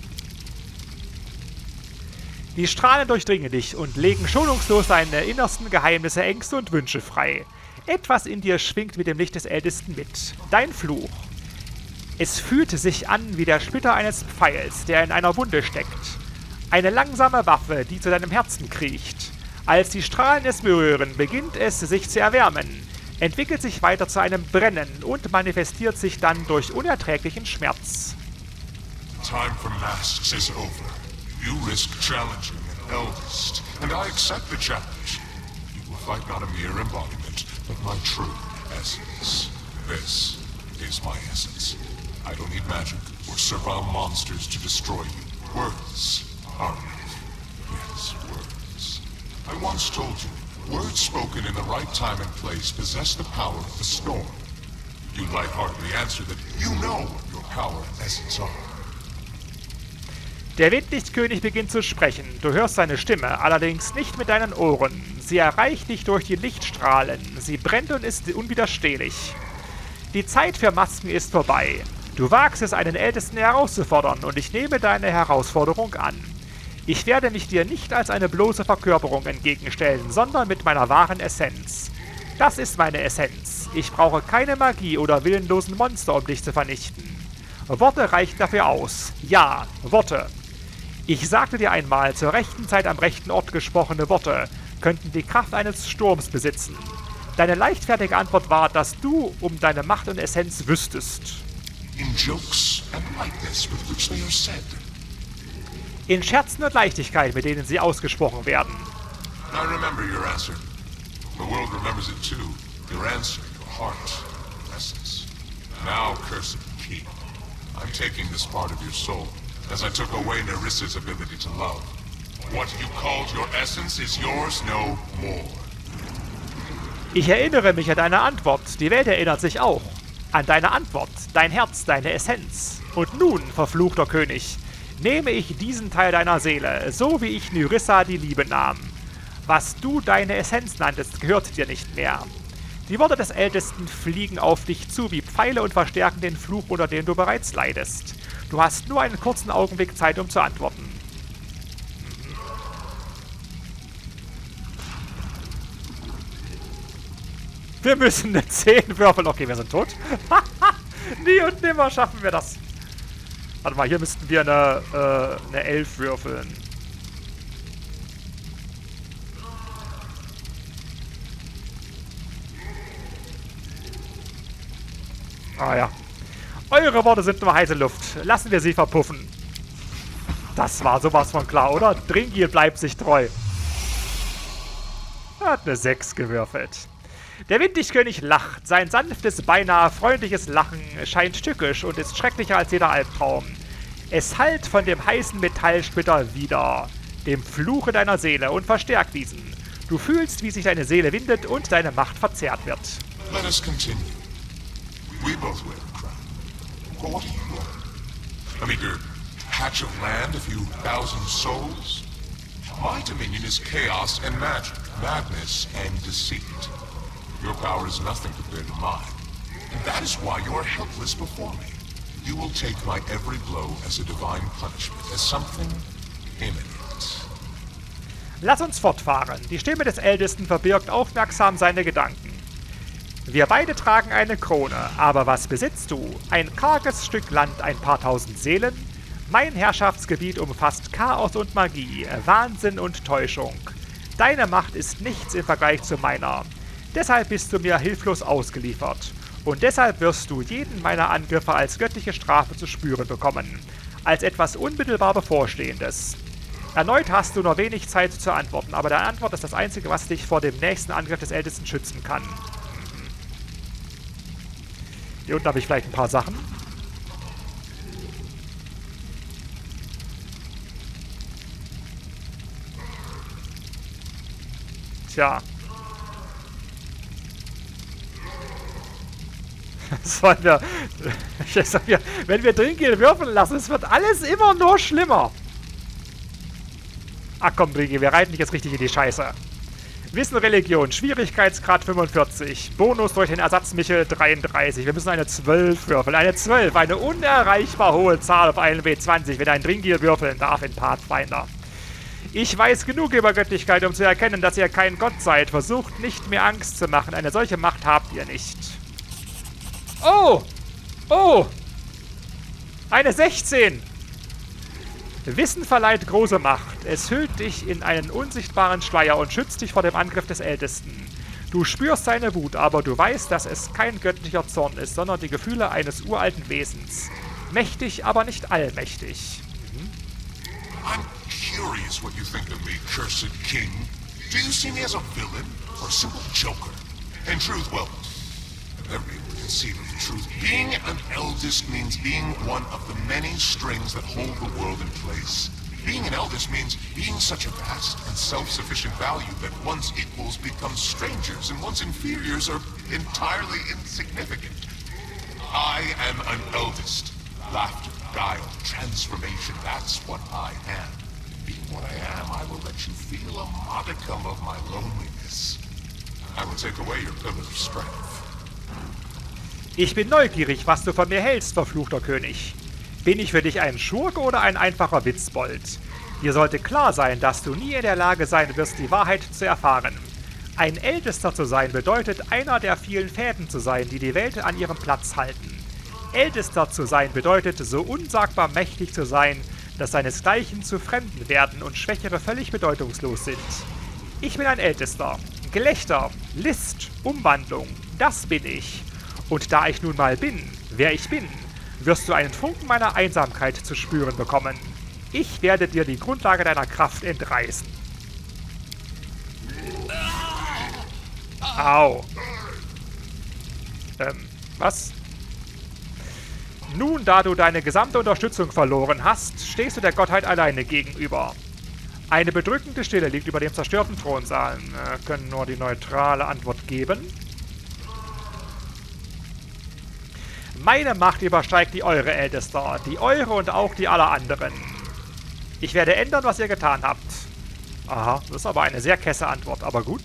[SPEAKER 1] Die Strahlen durchdringen dich und legen schonungslos deine innersten Geheimnisse, Ängste und Wünsche frei. Etwas in dir schwingt mit dem Licht des Ältesten mit. Dein Fluch. Es fühlt sich an wie der Splitter eines Pfeils, der in einer Wunde steckt. Eine langsame Waffe, die zu deinem Herzen kriecht. Als die Strahlen es berühren, beginnt es sich zu erwärmen, entwickelt sich weiter zu einem Brennen und manifestiert sich dann durch unerträglichen Schmerz.
[SPEAKER 6] Time for masks is over. You risk challenging an eldest, and I accept the challenge. You will fight not a mere embodiment, but my true essence. This is my essence. I don't need magic or servile monsters to destroy you. Words are enough. Yes, words. I once told you, words spoken in the right time and place possess the power of the storm. You lightheartedly answer that you know what your power and essence are.
[SPEAKER 1] Der Windlichtkönig beginnt zu sprechen. Du hörst seine Stimme, allerdings nicht mit deinen Ohren. Sie erreicht dich durch die Lichtstrahlen. Sie brennt und ist unwiderstehlich. Die Zeit für Masken ist vorbei. Du wagst es, einen Ältesten herauszufordern, und ich nehme deine Herausforderung an. Ich werde mich dir nicht als eine bloße Verkörperung entgegenstellen, sondern mit meiner wahren Essenz. Das ist meine Essenz. Ich brauche keine Magie oder willenlosen Monster, um dich zu vernichten. Worte reichen dafür aus. Ja, Worte. Ich sagte dir einmal, zur rechten Zeit am rechten Ort gesprochene Worte könnten die Kraft eines Sturms besitzen. Deine leichtfertige Antwort war, dass du um deine Macht und Essenz wüsstest.
[SPEAKER 6] In jokes and lightness with which they are said.
[SPEAKER 1] In Scherzen und Leichtigkeit, mit denen sie ausgesprochen werden.
[SPEAKER 6] I remember your answer. The world remembers it too. Your answer, your heart, your essence. Now, cursed king, I'm taking this part of your soul, as I took away Nerissa's ability to love. What you called your essence is yours no more.
[SPEAKER 1] Ich erinnere mich an deine Antwort. Die Welt erinnert sich auch. An deine Antwort, dein Herz, deine Essenz. Und nun, verfluchter König, nehme ich diesen Teil deiner Seele, so wie ich Nerissa die Liebe nahm. Was du deine Essenz nanntest, gehört dir nicht mehr. Die Worte des Ältesten fliegen auf dich zu wie Pfeile und verstärken den Fluch, unter dem du bereits leidest. Du hast nur einen kurzen Augenblick Zeit, um zu antworten. Wir müssen eine zehn würfeln. Okay, wir sind tot. Nie und nimmer schaffen wir das. Warte mal, hier müssten wir eine, äh, eine elf würfeln. Ah ja. Eure Worte sind nur heiße Luft. Lassen wir sie verpuffen. Das war sowas von klar, oder? Dringil bleibt sich treu. Er hat eine sechs gewürfelt. Der Winddichtkönig lacht. Sein sanftes, beinahe freundliches Lachen scheint tückisch und ist schrecklicher als jeder Albtraum. Es hallt von dem heißen Metallsplitter wider, dem Fluche deiner Seele, und verstärkt diesen. Du fühlst, wie sich deine Seele windet und deine Macht verzerrt wird.
[SPEAKER 6] Let us continue. We both wear a crown. What do you want? A meager patch of land, a few thousand souls? My dominion is chaos and magic, madness and deceit. Your power is nothing compared to mine, and that is why you are helpless before me. You will take my every blow as a divine punishment, as something imminent.
[SPEAKER 1] Lass uns fortfahren. Die Stimme des Ältesten verbirgt aufmerksam seine Gedanken. Wir beide tragen eine Krone, aber was besitzt du? Ein karges Stück Land, ein paar tausend Seelen? Mein Herrschaftsgebiet umfasst Chaos und Magie, Wahnsinn und Täuschung. Deine Macht ist nichts im Vergleich zu meiner. Deshalb bist du mir hilflos ausgeliefert. Und deshalb wirst du jeden meiner Angriffe als göttliche Strafe zu spüren bekommen. Als etwas unmittelbar Bevorstehendes. Erneut hast du nur wenig Zeit zu antworten, aber deine Antwort ist das Einzige, was dich vor dem nächsten Angriff des Ältesten schützen kann. Hier unten habe ich vielleicht ein paar Sachen. Tja. Sollen wir, ich sag ja, wenn wir Dringil würfeln lassen, es wird alles immer nur schlimmer. Ach komm, Dringil, wir reiten dich jetzt richtig in die Scheiße. Wissen, Religion, Schwierigkeitsgrad fünfundvierzig, Bonus durch den Ersatzmichel dreiunddreißig. Wir müssen eine zwölf würfeln. Eine zwölf, eine unerreichbar hohe Zahl auf einen W zwanzig, wenn ein Dringil würfeln darf in Pathfinder. Ich weiß genug über Göttlichkeit, um zu erkennen, dass ihr kein Gott seid. Versucht nicht, mir Angst zu machen. Eine solche Macht habt ihr nicht. Oh! Oh! Eine sechzehn! Wissen verleiht große Macht. Es hüllt dich in einen unsichtbaren Schleier und schützt dich vor dem Angriff des Ältesten. Du spürst seine Wut, aber du weißt, dass es kein göttlicher Zorn ist, sondern die Gefühle eines uralten Wesens. Mächtig, aber nicht allmächtig. Mhm.
[SPEAKER 6] I'm curious what you think of me, cursed king. Do you see me as a villain or a simple joker? In truth, well, never be able to conceive of the truth. Being an eldest means being one of the many strings that hold the world in place. Being an eldest means being such a vast and self-sufficient value that one's equals become strangers and one's inferiors are entirely insignificant. I am an eldest. Laughter, guile, transformation, that's what I am. Being what I am, I will let you feel a modicum of my loneliness. I will take away your pillar of strength.
[SPEAKER 1] Ich bin neugierig, was du von mir hältst, verfluchter König. Bin ich für dich ein Schurke oder ein einfacher Witzbold? Dir sollte klar sein, dass du nie in der Lage sein wirst, die Wahrheit zu erfahren. Ein Ältester zu sein bedeutet, einer der vielen Fäden zu sein, die die Welt an ihrem Platz halten. Ältester zu sein bedeutet, so unsagbar mächtig zu sein, dass seinesgleichen zu Fremden werden und Schwächere völlig bedeutungslos sind. Ich bin ein Ältester. Gelächter, List, Umwandlung, das bin ich. Und da ich nun mal bin, wer ich bin, wirst du einen Funken meiner Einsamkeit zu spüren bekommen. Ich werde dir die Grundlage deiner Kraft entreißen. Au. Ähm, was? Nun, da du deine gesamte Unterstützung verloren hast, stehst du der Gottheit alleine gegenüber. Eine bedrückende Stille liegt über dem zerstörten Thronsaal. Wir können nur die neutrale Antwort geben. Meine Macht übersteigt die eure, Ältester, die eure und auch die aller anderen. Ich werde ändern, was ihr getan habt. Aha, das ist aber eine sehr kesse Antwort, aber gut.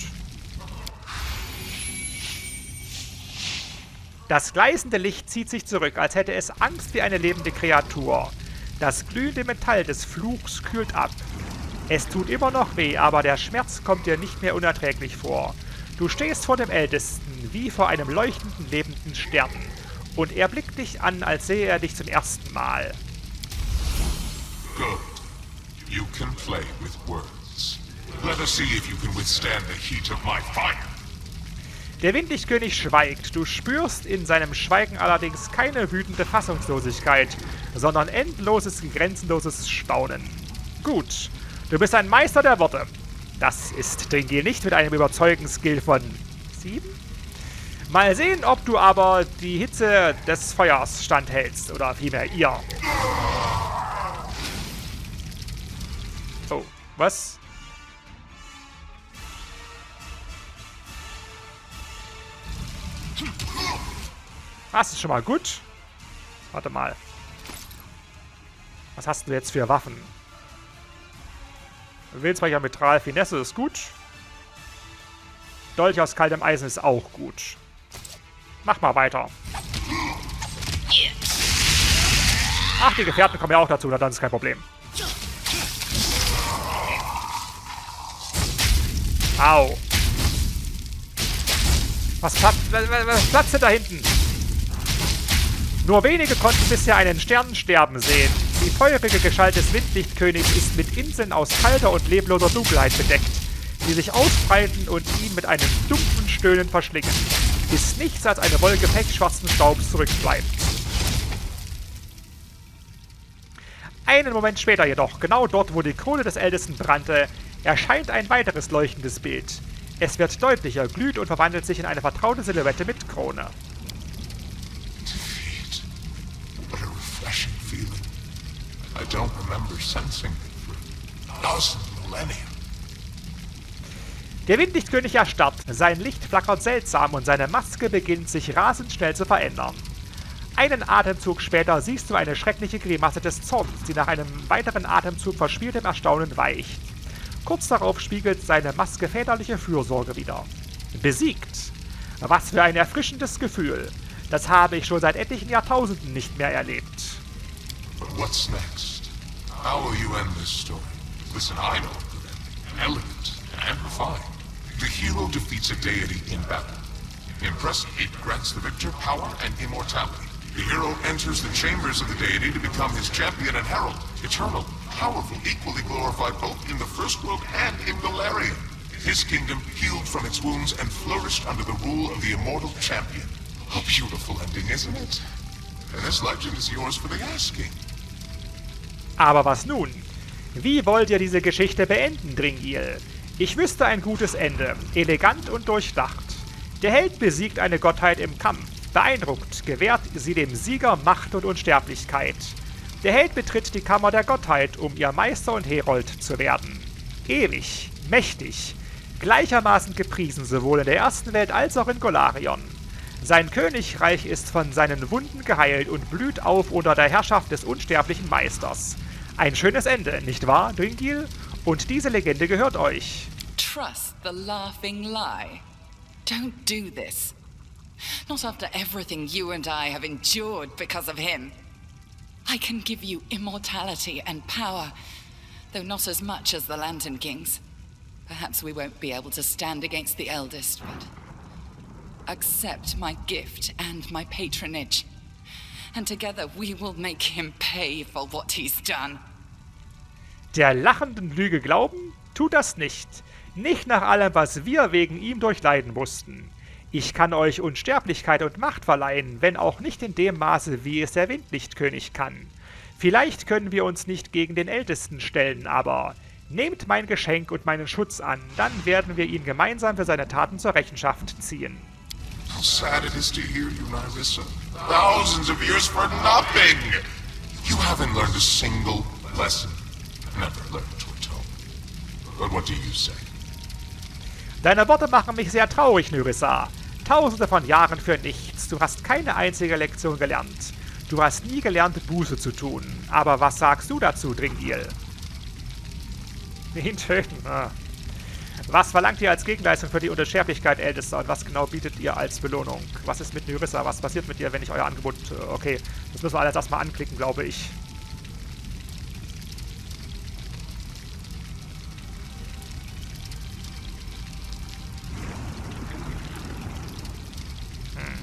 [SPEAKER 1] Das gleißende Licht zieht sich zurück, als hätte es Angst wie eine lebende Kreatur. Das glühende Metall des Fluchs kühlt ab. Es tut immer noch weh, aber der Schmerz kommt dir nicht mehr unerträglich vor. Du stehst vor dem Ältesten, wie vor einem leuchtenden, lebenden Stern. Und er blickt dich an, als sähe er dich zum ersten Mal.
[SPEAKER 6] Good. You can play with words. Let us see if you can withstand the heat of my fire.
[SPEAKER 1] Der Windlichtkönig schweigt. Du spürst in seinem Schweigen allerdings keine wütende Fassungslosigkeit, sondern endloses, grenzenloses Staunen. Gut, du bist ein Meister der Worte. Das ist Dringil nicht mit einem Überzeugungsskill von sieben? Mal sehen, ob du aber die Hitze des Feuers standhältst, oder vielmehr ihr. Oh, was? Das ist schon mal gut. Warte mal. Was hast du jetzt für Waffen? Willensweicher Metall, Finesse ist gut. Dolch aus kaltem Eisen ist auch gut. Mach mal weiter. Ach, die Gefährten kommen ja auch dazu, na dann ist kein Problem. Au. Was platzt, was platzt denn da hinten? Nur wenige konnten bisher einen Stern sterben sehen. Die feurige Gestalt des Windlichtkönigs ist mit Inseln aus kalter und lebloser Dunkelheit bedeckt, die sich ausbreiten und ihn mit einem dumpfen Stöhnen verschlingen, bis nichts als eine Wolke pechschwarzen Staubs zurückbleibt. Einen Moment später jedoch, genau dort, wo die Krone des Ältesten brannte, erscheint ein weiteres leuchtendes Bild. Es wird deutlicher, glüht und verwandelt sich in eine vertraute Silhouette mit Krone.
[SPEAKER 6] Defeat. What a refreshing feeling. I don't remember sensing it for a thousand millennia.
[SPEAKER 1] Der Windlichtkönig erstarrt, sein Licht flackert seltsam und seine Maske beginnt sich rasend schnell zu verändern. Einen Atemzug später siehst du eine schreckliche Grimasse des Zorns, die nach einem weiteren Atemzug verspieltem Erstaunen weicht. Kurz darauf spiegelt seine Maske väterliche Fürsorge wider. Besiegt. Was für ein erfrischendes Gefühl. Das habe ich schon seit etlichen Jahrtausenden nicht mehr erlebt.
[SPEAKER 6] But what's next? How will you end this story? Listen, I know a good ending. Elegant and refined. The hero defeats a deity in battle. Impressive, it grants the victor power and immortality. The hero enters the chambers of the deity to become his champion and herald. Eternal, powerful, equally glorified both in the first world and in Golarion. His kingdom healed from its wounds and flourished under the rule of the immortal champion. A beautiful ending, isn't it? And this legend is yours for the asking.
[SPEAKER 1] Aber was nun? Wie wollt ihr diese Geschichte beenden, Dringil? Ich wüsste ein gutes Ende, elegant und durchdacht. Der Held besiegt eine Gottheit im Kampf. Beeindruckt gewährt sie dem Sieger Macht und Unsterblichkeit. Der Held betritt die Kammer der Gottheit, um ihr Meister und Herold zu werden. Ewig, mächtig, gleichermaßen gepriesen sowohl in der ersten Welt als auch in Golarion. Sein Königreich ist von seinen Wunden geheilt und blüht auf unter der Herrschaft des unsterblichen Meisters. Ein schönes Ende, nicht wahr, Dringil? Und diese Legende gehört euch.
[SPEAKER 5] Trust the laughing lie. Don't do this. Not after everything you and I have endured because of him. I can give you immortality and power, though not as much as the Lantern Kings. Perhaps we won't be able to stand against the Eldest, but accept my gift and my patronage. And together we will make him pay for what he's done.
[SPEAKER 1] Der lachenden Lüge glauben? Tut das nicht. Nicht nach allem, was wir wegen ihm durchleiden mussten. Ich kann euch Unsterblichkeit und Macht verleihen, wenn auch nicht in dem Maße, wie es der Windlichtkönig kann. Vielleicht können wir uns nicht gegen den Ältesten stellen, aber nehmt mein Geschenk und meinen Schutz an, dann werden wir ihn gemeinsam für seine Taten zur Rechenschaft ziehen.
[SPEAKER 6] How sad it is to hear you, Nyrissa. Thousands of years for nothing! You haven't learned a single lesson. Never learned to atone. But what do you say?
[SPEAKER 1] Deine Worte machen mich sehr traurig, Nyrissa. Tausende von Jahren für nichts. Du hast keine einzige Lektion gelernt. Du hast nie gelernt, Buße zu tun. Aber was sagst du dazu, Dringil? Ihn töten. Ah. Was verlangt ihr als Gegenleistung für die Unsterblichkeit, Ältester? Und was genau bietet ihr als Belohnung? Was ist mit Nyrissa? Was passiert mit ihr, wenn ich euer Angebot... Okay, das müssen wir alles erstmal anklicken, glaube ich. Hm.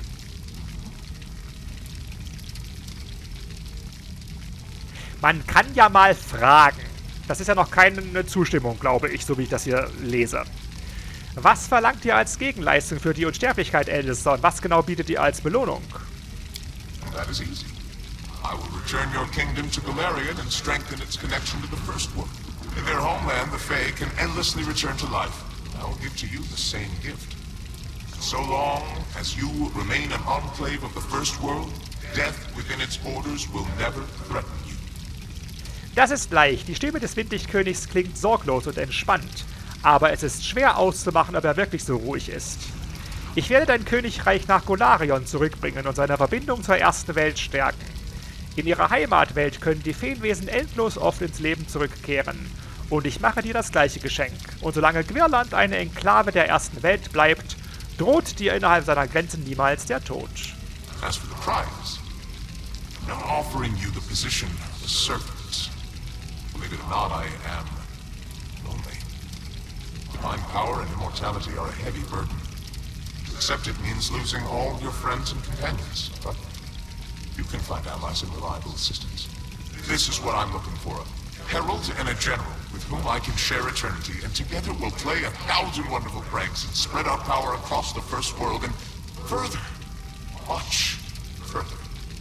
[SPEAKER 1] Man kann ja mal fragen. Das ist ja noch keine Zustimmung, glaube ich, so wie ich das hier lese. Was verlangt ihr als Gegenleistung für die Unsterblichkeit, Ältester? Und was genau bietet ihr als Belohnung?
[SPEAKER 6] That is easy. I will return your kingdom to Galarian and strengthen its connection to the First World. In their homeland, the Fae can endlessly return to life. I will give to you the same gift. So long as you remain an enclave of the First World, death within its borders will never threaten you.
[SPEAKER 1] Das ist leicht. Die Stimme des Windlichtkönigs klingt sorglos und entspannt. Aber es ist schwer auszumachen, ob er wirklich so ruhig ist. Ich werde dein Königreich nach Golarion zurückbringen und seine Verbindung zur ersten Welt stärken. In ihrer Heimatwelt können die Feenwesen endlos oft ins Leben zurückkehren. Und ich mache dir das gleiche Geschenk. Und solange Gwirland eine Enklave der ersten Welt bleibt, droht dir innerhalb seiner Grenzen niemals der Tod.
[SPEAKER 6] As for the prize, I'm offering you the position of a servant. Believe it or not, I am lonely. Divine power and immortality are a heavy burden. To accept it means losing all your friends and companions, but you can find allies and reliable assistance. This is what I'm looking for. A herald and a general with whom I can share eternity, and together we'll play a thousand wonderful pranks and spread our power across the First World and further, much further.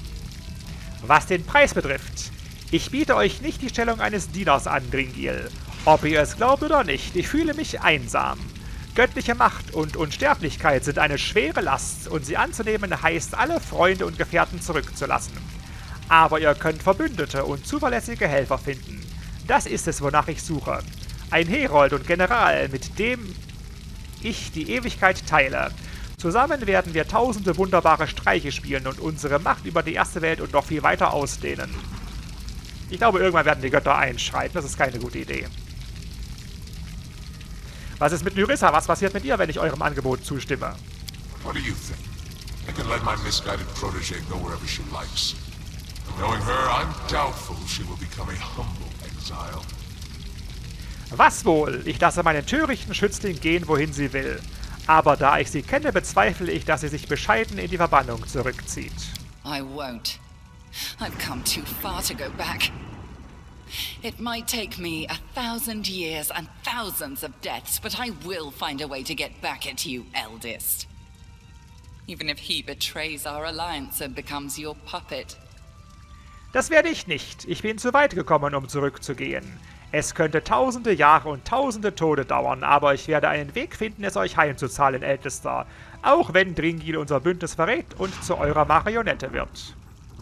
[SPEAKER 1] Was den Preis betrifft, ich biete euch nicht die Stellung eines Dieners an, Dringil. Ob ihr es glaubt oder nicht, ich fühle mich einsam. Göttliche Macht und Unsterblichkeit sind eine schwere Last, und sie anzunehmen heißt, alle Freunde und Gefährten zurückzulassen. Aber ihr könnt Verbündete und zuverlässige Helfer finden. Das ist es, wonach ich suche. Ein Herold und General, mit dem ich die Ewigkeit teile. Zusammen werden wir tausende wunderbare Streiche spielen und unsere Macht über die erste Welt und noch viel weiter ausdehnen. Ich glaube, irgendwann werden die Götter einschreiten. Das ist keine gute Idee. Was ist mit Nyrissa? Was passiert mit ihr, wenn ich eurem Angebot zustimme?
[SPEAKER 6] What do you think? I can let my misguided protege go wherever she likes. Knowing her, I'm doubtful she will become a humble exile.
[SPEAKER 1] Was wohl? Ich lasse meinen törichten Schützling gehen, wohin sie will. Aber da ich sie kenne, bezweifle ich, dass sie sich bescheiden in die Verbannung zurückzieht.
[SPEAKER 5] I won't. I've come too far to go back. It might take me a thousand years and thousands of deaths, but I will find a way to get back at you, eldest. Even if he betrays our alliance and becomes your puppet.
[SPEAKER 1] Das werde ich nicht. Ich bin zu weit gekommen, um zurückzugehen. Es könnte tausende Jahre und tausende Tode dauern, aber ich werde einen Weg finden, es euch heimzuzahlen, Ältester. Auch wenn Dringil unser Bündnis verrät und zu eurer Marionette wird.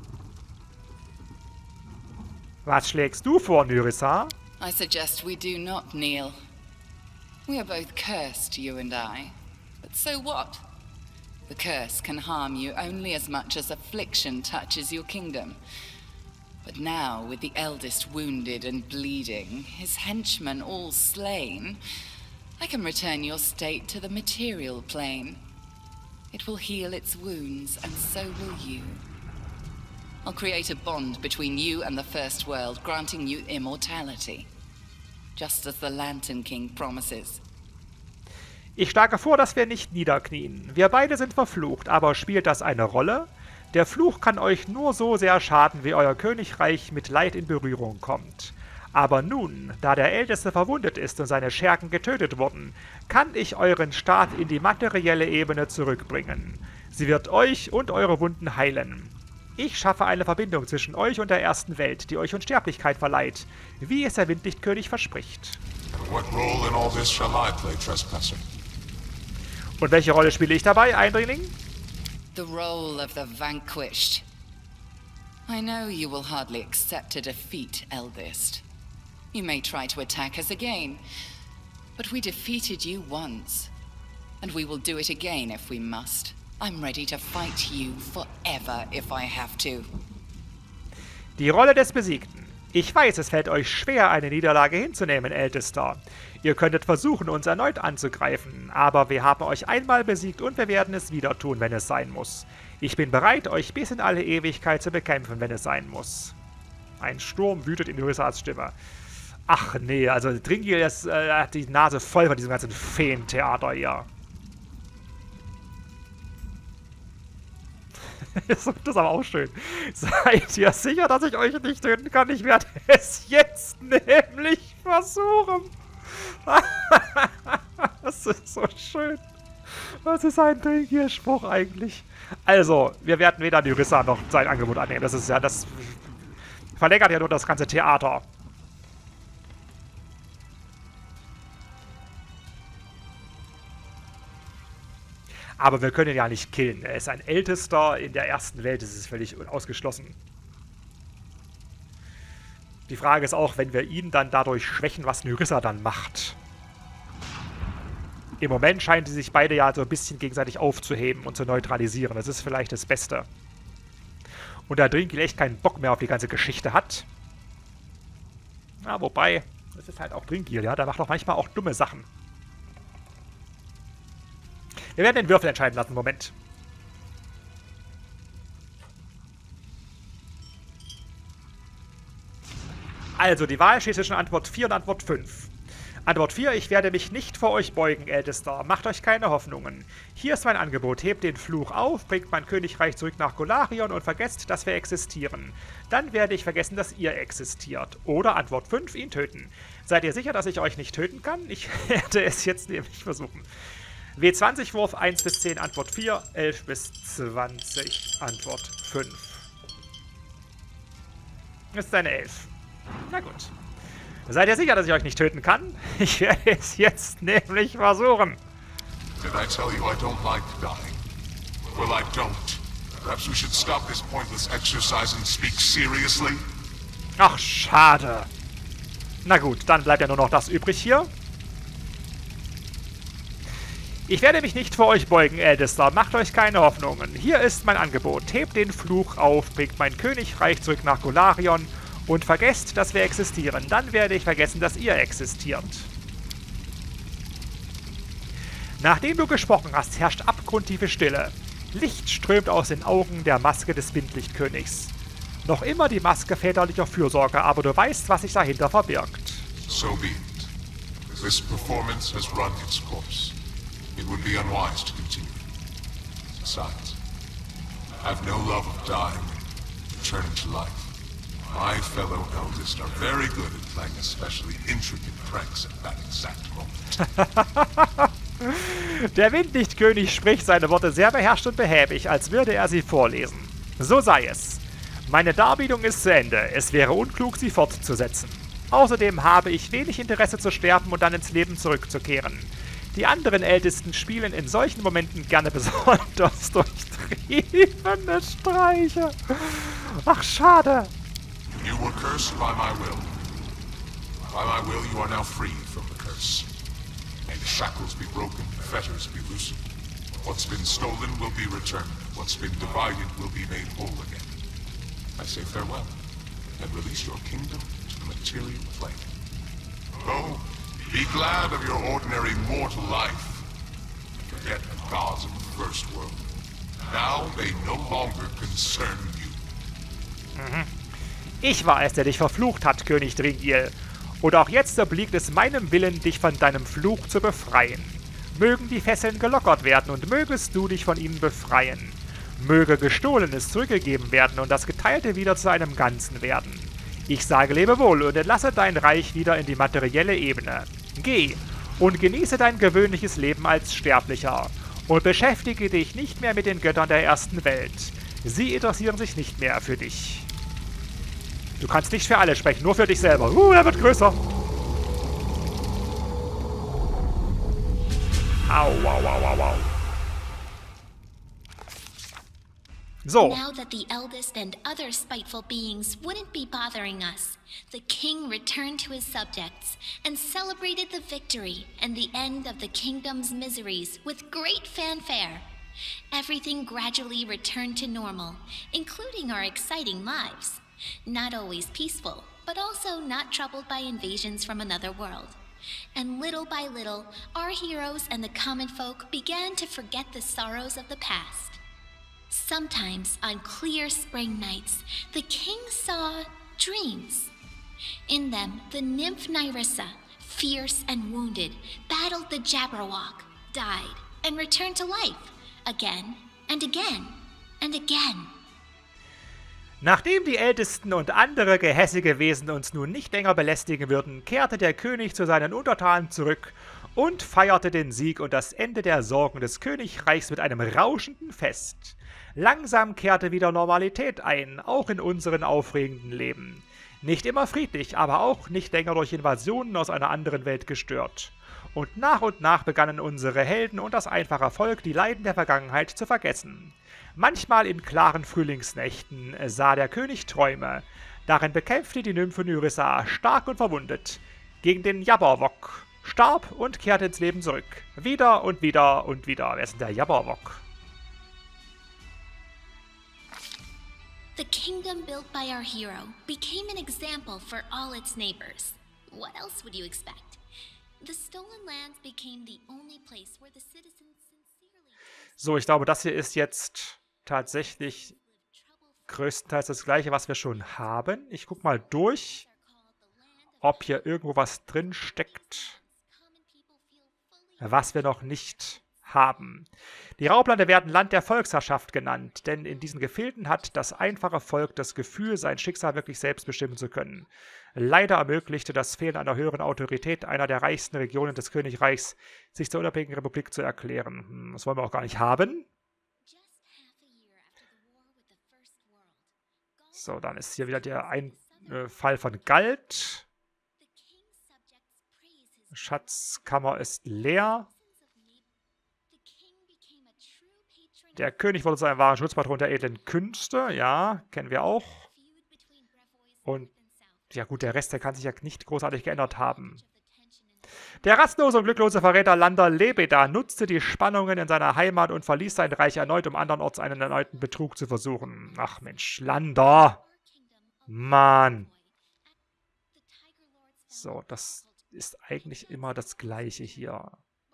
[SPEAKER 1] Was schlägst du vor, Nyrissa?
[SPEAKER 5] I suggest we do not kneel. We are both cursed, you and I. But so what? The curse can harm you only as much as affliction touches your kingdom. But now, with the eldest wounded and bleeding, his henchmen all slain, I can return your state to the material plane. It will heal its wounds, and so will you. I'll create a bond between you and the First World, granting you immortality. Just as the Lantern King promises.
[SPEAKER 1] Ich schlage vor, dass wir nicht niederknien. Wir beide sind verflucht, aber spielt das eine Rolle? Der Fluch kann euch nur so sehr schaden, wie euer Königreich mit Leid in Berührung kommt. Aber nun, da der Älteste verwundet ist und seine Schergen getötet wurden, kann ich euren Staat in die materielle Ebene zurückbringen. Sie wird euch und eure Wunden heilen. Ich schaffe eine Verbindung zwischen euch und der ersten Welt, die euch Unsterblichkeit verleiht, wie es der Windlichtkönig verspricht.
[SPEAKER 6] What role in all this shall I play, trespasser?
[SPEAKER 1] Und welche Rolle spiele ich dabei, Eindringling?
[SPEAKER 5] The role of the vanquished. I know you will hardly accept a defeat, eldest. You may try to attack us again, but we defeated you once, and we will do it again if we must. I'm ready to fight you forever if I have to.
[SPEAKER 1] Die Rolle des Besiegten. Ich weiß, es fällt euch schwer, eine Niederlage hinzunehmen, Ältester. Ihr könntet versuchen, uns erneut anzugreifen, aber wir haben euch einmal besiegt und wir werden es wieder tun, wenn es sein muss. Ich bin bereit, euch bis in alle Ewigkeit zu bekämpfen, wenn es sein muss. Ein Sturm wütet in Rysards Stimme. Ach nee, also Dringil ist, äh, hat die Nase voll von diesem ganzen Feentheater hier. Das ist aber auch schön. Seid ihr sicher, dass ich euch nicht töten kann? Ich werde es jetzt nämlich versuchen. Das ist so schön. Was ist ein Dringil-Spruch eigentlich? Also, wir werden weder die Rissa noch sein Angebot annehmen. Das ist ja, das verlängert ja nur das ganze Theater. Aber wir können ihn ja nicht killen. Er ist ein Ältester in der ersten Welt. Das ist völlig ausgeschlossen. Die Frage ist auch, wenn wir ihn dann dadurch schwächen, was Nyrissa dann macht. Im Moment scheinen sie sich beide ja so ein bisschen gegenseitig aufzuheben und zu neutralisieren. Das ist vielleicht das Beste. Und da Dringil echt keinen Bock mehr auf die ganze Geschichte hat. Ja, wobei, das ist halt auch Dringil, ja. Der macht doch manchmal auch dumme Sachen. Wir werden den Würfel entscheiden lassen. Moment. Also, die Wahl steht zwischen Antwort vier und Antwort fünf. Antwort vier. Ich werde mich nicht vor euch beugen, Ältester. Macht euch keine Hoffnungen. Hier ist mein Angebot. Hebt den Fluch auf, bringt mein Königreich zurück nach Golarion und vergesst, dass wir existieren. Dann werde ich vergessen, dass ihr existiert. Oder Antwort fünf. Ihn töten. Seid ihr sicher, dass ich euch nicht töten kann? Ich werde es jetzt nämlich versuchen. W zwanzig Wurf eins bis zehn, Antwort vier, elf bis zwanzig, Antwort fünf. Das ist eine elf. Na gut. Seid ihr sicher, dass ich euch nicht töten kann? Ich werde es jetzt nämlich versuchen.
[SPEAKER 6] Did I tell you I don't like dying? Well, I don't. Perhaps we should stop this pointless exercise and speak seriously?
[SPEAKER 1] Ach, schade. Na gut, dann bleibt ja nur noch das übrig hier. Ich werde mich nicht vor euch beugen, Ältester. Macht euch keine Hoffnungen. Hier ist mein Angebot. Hebt den Fluch auf, bringt mein Königreich zurück nach Golarion und vergesst, dass wir existieren. Dann werde ich vergessen, dass ihr existiert. Nachdem du gesprochen hast, herrscht abgrundtiefe Stille. Licht strömt aus den Augen der Maske des Windlichtkönigs. Noch immer die Maske väterlicher Fürsorge, aber du weißt, was sich dahinter verbirgt.
[SPEAKER 6] So be it. This performance has run its course. It would be unwise to continue. Besides, I have no love of dying and returning to life. My fellow eldest are very good at playing especially intricate pranks at that exact moment.
[SPEAKER 1] Der Windlichtkönig spricht seine Worte sehr beherrscht und behäbig, als würde er sie vorlesen. So sei es. Meine Darbietung ist zu Ende. Es wäre unklug, sie fortzusetzen. Außerdem habe ich wenig Interesse zu sterben und dann ins Leben zurückzukehren. Die anderen Ältesten spielen in solchen Momenten gerne besonders durchtriebene Streiche. Ach, schade.
[SPEAKER 6] You were cursed by my will. By my will, you are now free from the curse. May the shackles be broken, the fetters be loosened. What's been stolen will be returned. What's been divided will be made whole again. I say farewell, and release your kingdom to the material plane. Go. Be glad of your ordinary mortal life. Forget the gods of the first world. Now they no longer concern you.
[SPEAKER 1] Mhm. Ich war es, der dich verflucht hat, König Dringil. Und auch jetzt obliegt es meinem Willen, dich von deinem Fluch zu befreien. Mögen die Fesseln gelockert werden und mögest du dich von ihnen befreien. Möge Gestohlenes zurückgegeben werden und das Geteilte wieder zu einem Ganzen werden. Ich sage Lebewohl und entlasse dein Reich wieder in die materielle Ebene. Geh und genieße dein gewöhnliches Leben als Sterblicher und beschäftige dich nicht mehr mit den Göttern der ersten Welt. Sie interessieren sich nicht mehr für dich. Du kannst nicht für alle sprechen, nur für dich selber. Uh, er wird größer. Au, au, au, au, au. So.
[SPEAKER 7] Now that the eldest and other spiteful beings wouldn't be bothering us, the king returned to his subjects and celebrated the victory and the end of the kingdom's miseries with great fanfare. Everything gradually returned to normal, including our exciting lives. Not always peaceful, but also not troubled by invasions from another world. And little by little, our heroes and the common folk began to forget the sorrows of the past. Sometimes, on clear spring nights, the king saw dreams. In them, the nymph Nyrissa, fierce and wounded, battled the Jabberwock, died, and returned to life, again and again and again.
[SPEAKER 1] Nachdem die Ältesten und andere gehässige Wesen uns nun nicht länger belästigen würden, kehrte der König zu seinen Untertanen zurück und feierte den Sieg und das Ende der Sorgen des Königreichs mit einem rauschenden Fest. Langsam kehrte wieder Normalität ein, auch in unseren aufregenden Leben. Nicht immer friedlich, aber auch nicht länger durch Invasionen aus einer anderen Welt gestört. Und nach und nach begannen unsere Helden und das einfache Volk die Leiden der Vergangenheit zu vergessen. Manchmal in klaren Frühlingsnächten sah der König Träume. Darin bekämpfte die Nymphe Nyrissa, stark und verwundet, gegen den Jabberwock, starb und kehrte ins Leben zurück. Wieder und wieder und wieder. Wer ist denn der Jabberwock?
[SPEAKER 7] The kingdom built by our hero became an example for all its neighbors. What else would you expect? The stolen lands became the only place where the citizens sincerely...
[SPEAKER 1] So, ich glaube, das hier ist jetzt tatsächlich größtenteils das gleiche, was wir schon haben. Ich gucke mal durch, ob hier irgendwo was drin steckt, was wir noch nicht haben. Die Raublande werden Land der Volksherrschaft genannt, denn in diesen Gefilden hat das einfache Volk das Gefühl, sein Schicksal wirklich selbst bestimmen zu können. Leider ermöglichte das Fehlen einer höheren Autorität einer der reichsten Regionen des Königreichs, sich zur unabhängigen Republik zu erklären. Hm, das wollen wir auch gar nicht haben. So, dann ist hier wieder der ein äh, Fall von Galt. Schatzkammer ist leer. Der König wurde zu einem wahren Schutzpatron der edlen Künste. Ja, kennen wir auch. Und ja gut, der Rest, der kann sich ja nicht großartig geändert haben. Der rastlose und glücklose Verräter Lander Lebeda nutzte die Spannungen in seiner Heimat und verließ sein Reich erneut, um andernorts einen erneuten Betrug zu versuchen. Ach Mensch, Lander! Mann! So, das ist eigentlich immer das Gleiche hier.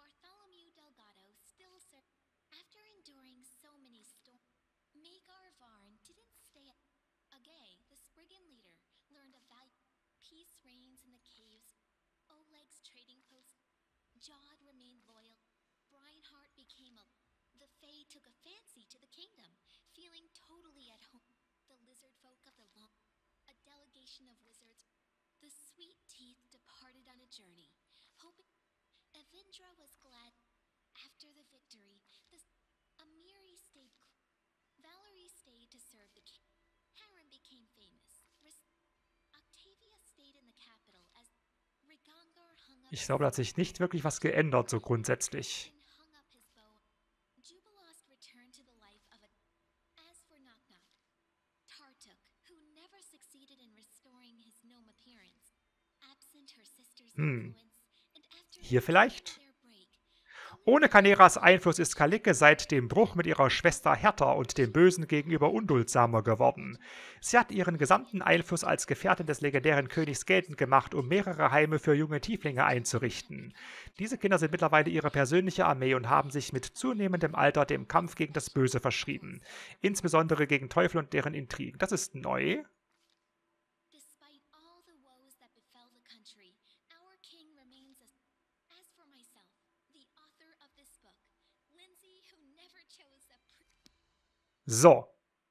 [SPEAKER 7] Jod remained loyal. Breinhart became a... The Fae took a fancy to the kingdom, feeling totally at home. The lizard folk of the long... A delegation of wizards... The sweet teeth departed on a journey, hoping... Evindra was glad. After the victory, the... Amiri stayed... Valerie stayed to serve the king. Harren became famous. Res... Octavia stayed in the capital as...
[SPEAKER 1] Ich glaube, da hat sich nicht wirklich was geändert, so grundsätzlich. Hm. Hier vielleicht? Ohne Kaneras Einfluss ist Kalike seit dem Bruch mit ihrer Schwester härter und dem Bösen gegenüber unduldsamer geworden. Sie hat ihren gesamten Einfluss als Gefährtin des legendären Königs geltend gemacht, um mehrere Heime für junge Tieflinge einzurichten. Diese Kinder sind mittlerweile ihre persönliche Armee und haben sich mit zunehmendem Alter dem Kampf gegen das Böse verschrieben. Insbesondere gegen Teufel und deren Intrigen. Das ist neu. So.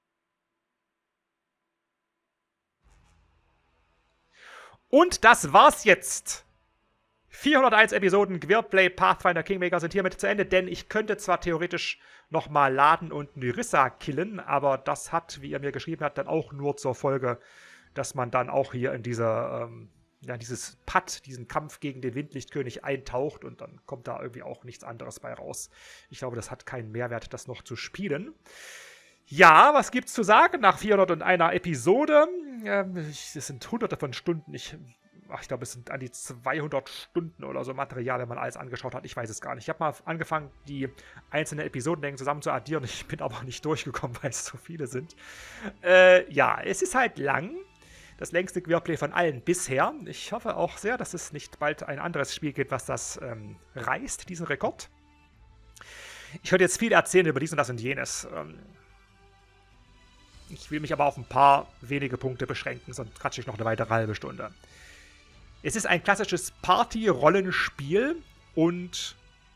[SPEAKER 1] Und das war's jetzt. vierhunderteins Episoden Gwyrplay Pathfinder Kingmaker sind hiermit zu Ende, denn ich könnte zwar theoretisch nochmal laden und Nyrissa killen, aber das hat, wie ihr mir geschrieben habt, dann auch nur zur Folge, dass man dann auch hier in diese, ähm, ja, dieses Patt, diesen Kampf gegen den Windlichtkönig eintaucht und dann kommt da irgendwie auch nichts anderes bei raus. Ich glaube, das hat keinen Mehrwert, das noch zu spielen. Ja, was gibt's zu sagen nach vierhunderteins Episode? Ähm, es sind hunderte von Stunden. Ich, ach, ich glaube, es sind an die zweihundert Stunden oder so Material, wenn man alles angeschaut hat. Ich weiß es gar nicht. Ich habe mal angefangen, die einzelnen Episodenlängen zusammen zu addieren. Ich bin aber nicht durchgekommen, weil es so viele sind. Äh, ja, es ist halt lang. das längste Querplay von allen bisher. Ich hoffe auch sehr, dass es nicht bald ein anderes Spiel gibt, was das ähm, reißt, diesen Rekord. Ich könnte jetzt viel erzählen über dies und das und jenes. Ähm, ich will mich aber auf ein paar wenige Punkte beschränken, sonst quatsche ich noch eine weitere halbe Stunde. Es ist ein klassisches Party-Rollenspiel und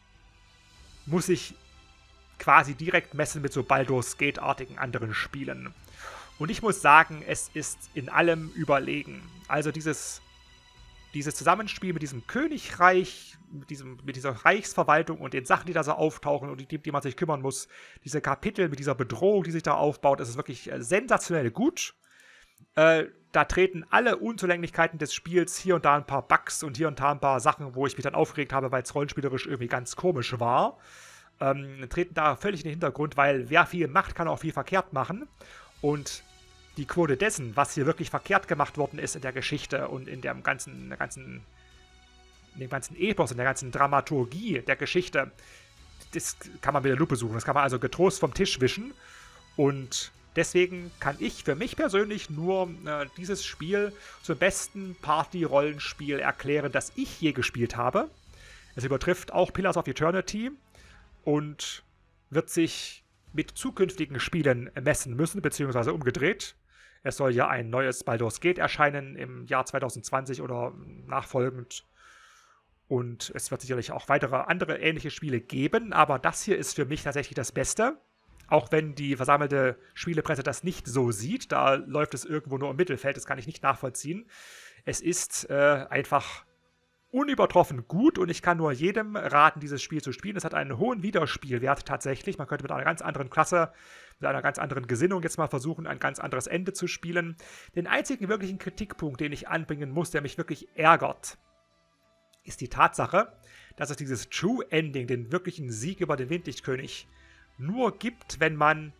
[SPEAKER 1] muss sich quasi direkt messen mit so Baldur's Gate-artigen anderen Spielen. Und ich muss sagen, es ist in allem überlegen. Also dieses, dieses Zusammenspiel mit diesem Königreich, mit, diesem, mit dieser Reichsverwaltung und den Sachen, die da so auftauchen und die, die man sich kümmern muss, diese Kapitel mit dieser Bedrohung, die sich da aufbaut, das ist wirklich sensationell gut. Äh, da treten alle Unzulänglichkeiten des Spiels, hier und da ein paar Bugs und hier und da ein paar Sachen, wo ich mich dann aufgeregt habe, weil es rollenspielerisch irgendwie ganz komisch war. Ähm, treten da völlig in den Hintergrund, weil wer viel macht, kann auch viel verkehrt machen. Und die Quote dessen, was hier wirklich verkehrt gemacht worden ist in der Geschichte und in dem ganzen, der ganzen, in dem ganzen Epos, in der ganzen Dramaturgie der Geschichte, das kann man mit der Lupe suchen. Das kann man also getrost vom Tisch wischen. Und deswegen kann ich für mich persönlich nur äh, dieses Spiel zum besten Party-Rollenspiel erklären, das ich je gespielt habe. Es übertrifft auch Pillars of Eternity und wird sich mit zukünftigen Spielen messen müssen, beziehungsweise umgedreht. Es soll ja ein neues Baldur's Gate erscheinen im Jahr zwanzig zwanzig oder nachfolgend. Und es wird sicherlich auch weitere andere ähnliche Spiele geben, aber das hier ist für mich tatsächlich das Beste. Auch wenn die versammelte Spielepresse das nicht so sieht, da läuft es irgendwo nur im Mittelfeld, das kann ich nicht nachvollziehen. Es ist äh, einfach unübertroffen gut und ich kann nur jedem raten, dieses Spiel zu spielen. Es hat einen hohen Wiederspielwert tatsächlich. Man könnte mit einer ganz anderen Klasse, mit einer ganz anderen Gesinnung jetzt mal versuchen, ein ganz anderes Ende zu spielen. Den einzigen wirklichen Kritikpunkt, den ich anbringen muss, der mich wirklich ärgert, ist die Tatsache, dass es dieses True Ending, den wirklichen Sieg über den Windlichtkönig, nur gibt, wenn man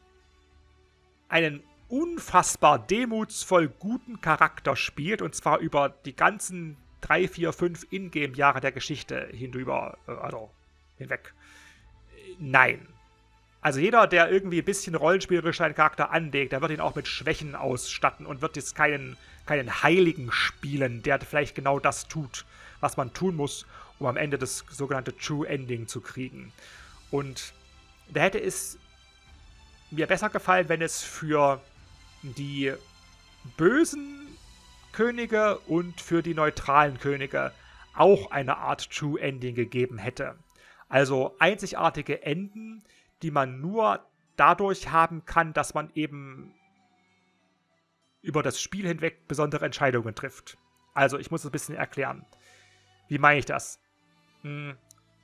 [SPEAKER 1] einen unfassbar demutsvoll guten Charakter spielt, und zwar über die ganzen drei, vier, fünf Ingame-Jahre der Geschichte hinüber, äh, also hinweg. Nein. Also jeder, der irgendwie ein bisschen rollenspielerisch seinen Charakter anlegt, der wird ihn auch mit Schwächen ausstatten und wird jetzt keinen, keinen Heiligen spielen, der vielleicht genau das tut, was man tun muss, um am Ende das sogenannte True Ending zu kriegen. Und da hätte es mir besser gefallen, wenn es für die bösen Könige und für die neutralen Könige auch eine Art True Ending gegeben hätte. Also einzigartige Enden, die man nur dadurch haben kann, dass man eben über das Spiel hinweg besondere Entscheidungen trifft. Also ich muss es ein bisschen erklären. Wie meine ich das? Hm.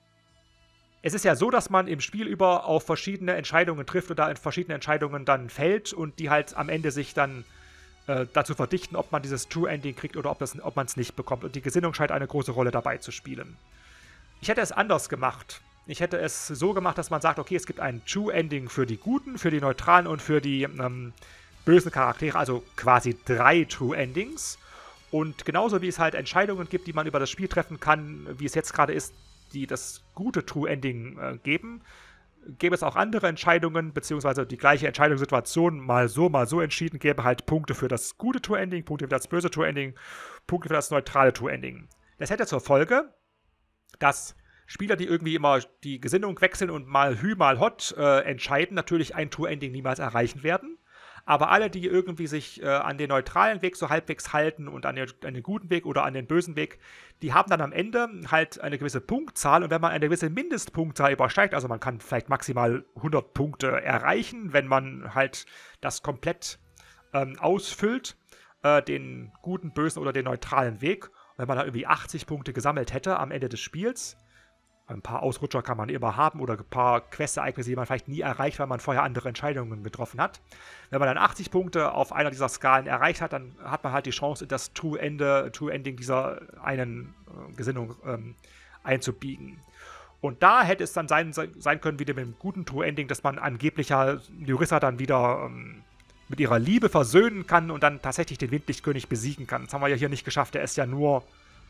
[SPEAKER 1] Es ist ja so, dass man im Spiel über auf verschiedene Entscheidungen trifft oder in verschiedene Entscheidungen dann fällt und die halt am Ende sich dann dazu verdichten, ob man dieses True Ending kriegt oder ob, das, ob man es nicht bekommt. Und die Gesinnung scheint eine große Rolle dabei zu spielen. Ich hätte es anders gemacht. Ich hätte es so gemacht, dass man sagt, okay, es gibt ein True Ending für die Guten, für die Neutralen und für die ähm, bösen Charaktere, also quasi drei True Endings. Und genauso wie es halt Entscheidungen gibt, die man über das Spiel treffen kann, wie es jetzt gerade ist, die das gute True Ending äh, geben, gäbe es auch andere Entscheidungen, beziehungsweise die gleiche Entscheidungssituation mal so, mal so entschieden, gäbe halt Punkte für das gute True Ending, Punkte für das böse True Ending, Punkte für das neutrale True Ending. Das hätte zur Folge, dass Spieler, die irgendwie immer die Gesinnung wechseln und mal Hü, mal Hot äh, entscheiden, natürlich ein True Ending niemals erreichen werden. Aber alle, die irgendwie sich äh, an den neutralen Weg so halbwegs halten und an den, an den guten Weg oder an den bösen Weg, die haben dann am Ende halt eine gewisse Punktzahl. Und wenn man eine gewisse Mindestpunktzahl übersteigt, also man kann vielleicht maximal hundert Punkte erreichen, wenn man halt das komplett ähm, ausfüllt, äh, den guten, bösen oder den neutralen Weg. Und wenn man da irgendwie achtzig Punkte gesammelt hätte am Ende des Spiels, ein paar Ausrutscher kann man immer haben oder ein paar Questereignisse, die man vielleicht nie erreicht, weil man vorher andere Entscheidungen getroffen hat. Wenn man dann achtzig Punkte auf einer dieser Skalen erreicht hat, dann hat man halt die Chance, das True Ende, True Ending dieser einen äh, Gesinnung ähm, einzubiegen. Und da hätte es dann sein, sein können, wie mit dem guten True Ending, dass man angeblich ja Lyrissa dann wieder ähm, mit ihrer Liebe versöhnen kann und dann tatsächlich den Windlichtkönig besiegen kann. Das haben wir ja hier nicht geschafft. Er ist ja nur,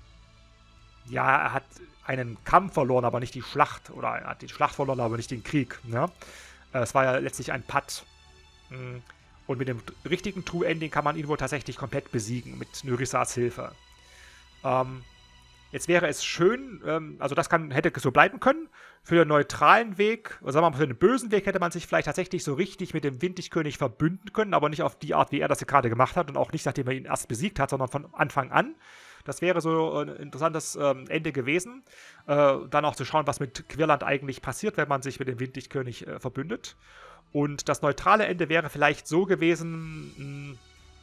[SPEAKER 1] ja, er hat einen Kampf verloren, aber nicht die Schlacht. Oder er hat die Schlacht verloren, aber nicht den Krieg. Ne? Es war ja letztlich ein Putt. Und mit dem richtigen True Ending kann man ihn wohl tatsächlich komplett besiegen, mit Nyrissas Hilfe. Ähm, jetzt wäre es schön, ähm, also das kann, hätte so bleiben können. Für den neutralen Weg, oder sagen wir mal, für den bösen Weg hätte man sich vielleicht tatsächlich so richtig mit dem Windigkönig verbünden können, aber nicht auf die Art, wie er das gerade gemacht hat und auch nicht, nachdem er ihn erst besiegt hat, sondern von Anfang an. Das wäre so ein interessantes ähm, Ende gewesen. Äh, dann auch zu schauen, was mit Quirland eigentlich passiert, wenn man sich mit dem Windigkönig äh, verbündet. Und das neutrale Ende wäre vielleicht so gewesen, mh,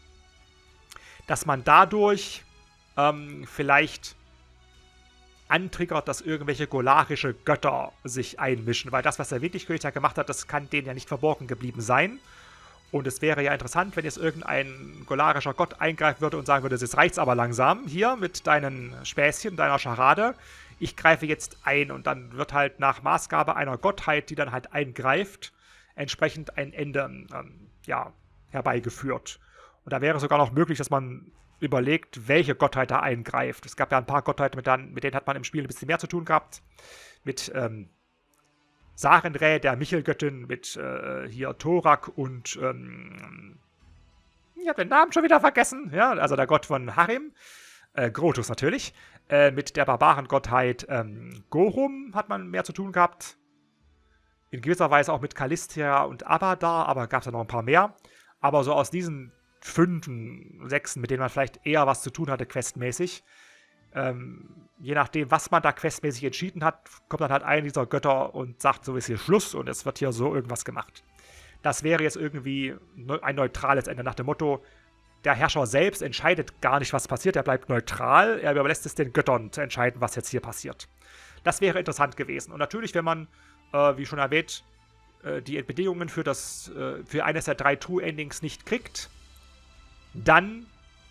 [SPEAKER 1] dass man dadurch ähm, vielleicht antriggert, dass irgendwelche golarische Götter sich einmischen. Weil das, was der Windigkönig da gemacht hat, das kann denen ja nicht verborgen geblieben sein. Und es wäre ja interessant, wenn jetzt irgendein golarischer Gott eingreifen würde und sagen würde, es reicht's aber langsam, hier mit deinen Späßchen, deiner Scharade, ich greife jetzt ein. Und dann wird halt nach Maßgabe einer Gottheit, die dann halt eingreift, entsprechend ein Ende ähm, ja, herbeigeführt. Und da wäre sogar noch möglich, dass man überlegt, welche Gottheit da eingreift. Es gab ja ein paar Gottheiten, mit denen, mit denen hat man im Spiel ein bisschen mehr zu tun gehabt. Mit ähm, Sarenrae, der Michelgöttin, mit äh, hier Thorak und ähm, ich habe den Namen schon wieder vergessen, ja, also der Gott von Harim, äh, Grotus natürlich, äh, mit der Barbarengottheit ähm, Gorum hat man mehr zu tun gehabt. In gewisser Weise auch mit Kalistia und Abadar, aber gab es ja noch ein paar mehr. Aber so aus diesen fünften, sechsten, mit denen man vielleicht eher was zu tun hatte, questmäßig, ähm, je nachdem, was man da questmäßig entschieden hat, kommt dann halt einer dieser Götter und sagt, so ist hier Schluss und es wird hier so irgendwas gemacht. Das wäre jetzt irgendwie ein neutrales Ende nach dem Motto, der Herrscher selbst entscheidet gar nicht, was passiert, er bleibt neutral, er überlässt es den Göttern zu entscheiden, was jetzt hier passiert. Das wäre interessant gewesen. Und natürlich, wenn man, äh, wie schon erwähnt, äh, die Bedingungen für, das, äh, für eines der drei True Endings nicht kriegt, dann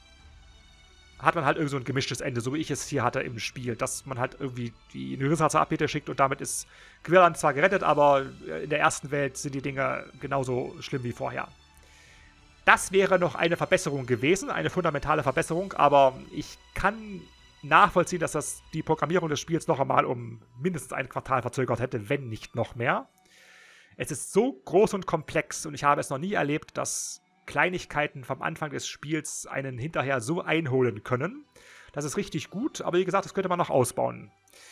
[SPEAKER 1] hat man halt irgend so ein gemischtes Ende, so wie ich es hier hatte im Spiel, dass man halt irgendwie die Nyrissa zur Abbitte schickt und damit ist Quirland zwar gerettet, aber in der ersten Welt sind die Dinge genauso schlimm wie vorher. Das wäre noch eine Verbesserung gewesen, eine fundamentale Verbesserung, aber ich kann nachvollziehen, dass das die Programmierung des Spiels noch einmal um mindestens ein Quartal verzögert hätte, wenn nicht noch mehr. Es ist so groß und komplex und ich habe es noch nie erlebt, dass Kleinigkeiten vom Anfang des Spiels einen hinterher so einholen können. Das ist richtig gut, aber wie gesagt, das könnte man noch ausbauen.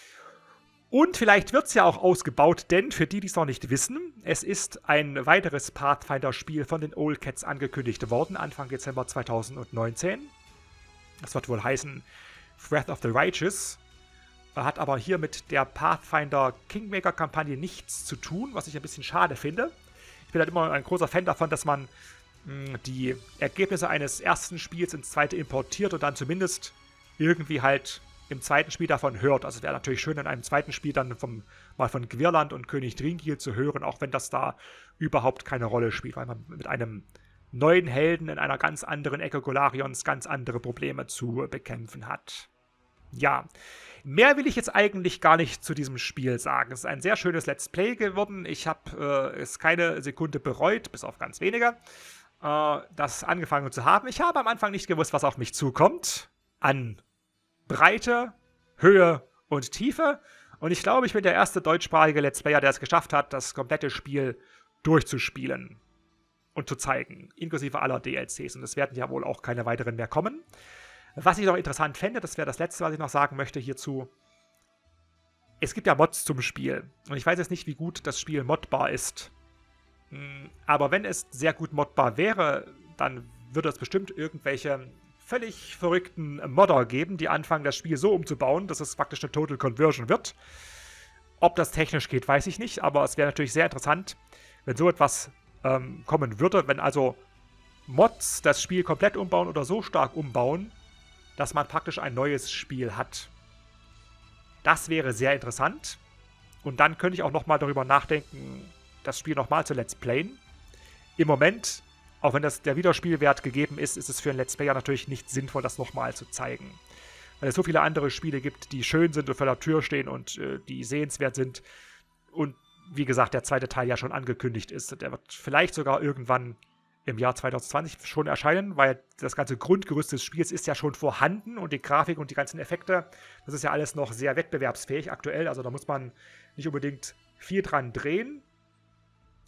[SPEAKER 1] Und vielleicht wird es ja auch ausgebaut, denn für die, die es noch nicht wissen, es ist ein weiteres Pathfinder-Spiel von den Old Cats angekündigt worden, Anfang Dezember zweitausendneunzehn. Das wird wohl heißen Wrath of the Righteous. Hat aber hier mit der Pathfinder Kingmaker-Kampagne nichts zu tun, was ich ein bisschen schade finde. Ich bin halt immer ein großer Fan davon, dass man die Ergebnisse eines ersten Spiels ins zweite importiert und dann zumindest irgendwie halt im zweiten Spiel davon hört. Also es wäre natürlich schön, in einem zweiten Spiel dann vom, mal von Quirland und König Dringil zu hören, auch wenn das da überhaupt keine Rolle spielt, weil man mit einem neuen Helden in einer ganz anderen Ecke Golarions ganz andere Probleme zu bekämpfen hat. Ja, mehr will ich jetzt eigentlich gar nicht zu diesem Spiel sagen. Es ist ein sehr schönes Let's Play geworden. Ich habe äh, es keine Sekunde bereut, bis auf ganz wenige, das angefangen zu haben. Ich habe am Anfang nicht gewusst, was auf mich zukommt. An Breite, Höhe und Tiefe. Und ich glaube, ich bin der erste deutschsprachige Let's Player, der es geschafft hat, das komplette Spiel durchzuspielen und zu zeigen. Inklusive aller D L Cs. Und es werden ja wohl auch keine weiteren mehr kommen. Was ich noch interessant fände, das wäre das Letzte, was ich noch sagen möchte hierzu. Es gibt ja Mods zum Spiel. Und ich weiß jetzt nicht, wie gut das Spiel modbar ist. Aber wenn es sehr gut modbar wäre, dann würde es bestimmt irgendwelche völlig verrückten Modder geben, die anfangen, das Spiel so umzubauen, dass es praktisch eine Total Conversion wird. Ob das technisch geht, weiß ich nicht, aber es wäre natürlich sehr interessant, wenn so etwas ähm, kommen würde, wenn also Mods das Spiel komplett umbauen oder so stark umbauen, dass man praktisch ein neues Spiel hat. Das wäre sehr interessant. Und dann könnte ich auch nochmal darüber nachdenken, das Spiel nochmal zu Let's Playen. Im Moment, auch wenn das der Wiederspielwert gegeben ist, ist es für einen Let's Player natürlich nicht sinnvoll, das nochmal zu zeigen. Weil es so viele andere Spiele gibt, die schön sind und vor der Tür stehen und äh, die sehenswert sind. Und wie gesagt, der zweite Teil ja schon angekündigt ist. Der wird vielleicht sogar irgendwann im Jahr zweitausendzwanzig schon erscheinen, weil das ganze Grundgerüst des Spiels ist ja schon vorhanden und die Grafik und die ganzen Effekte, das ist ja alles noch sehr wettbewerbsfähig aktuell. Also da muss man nicht unbedingt viel dran drehen.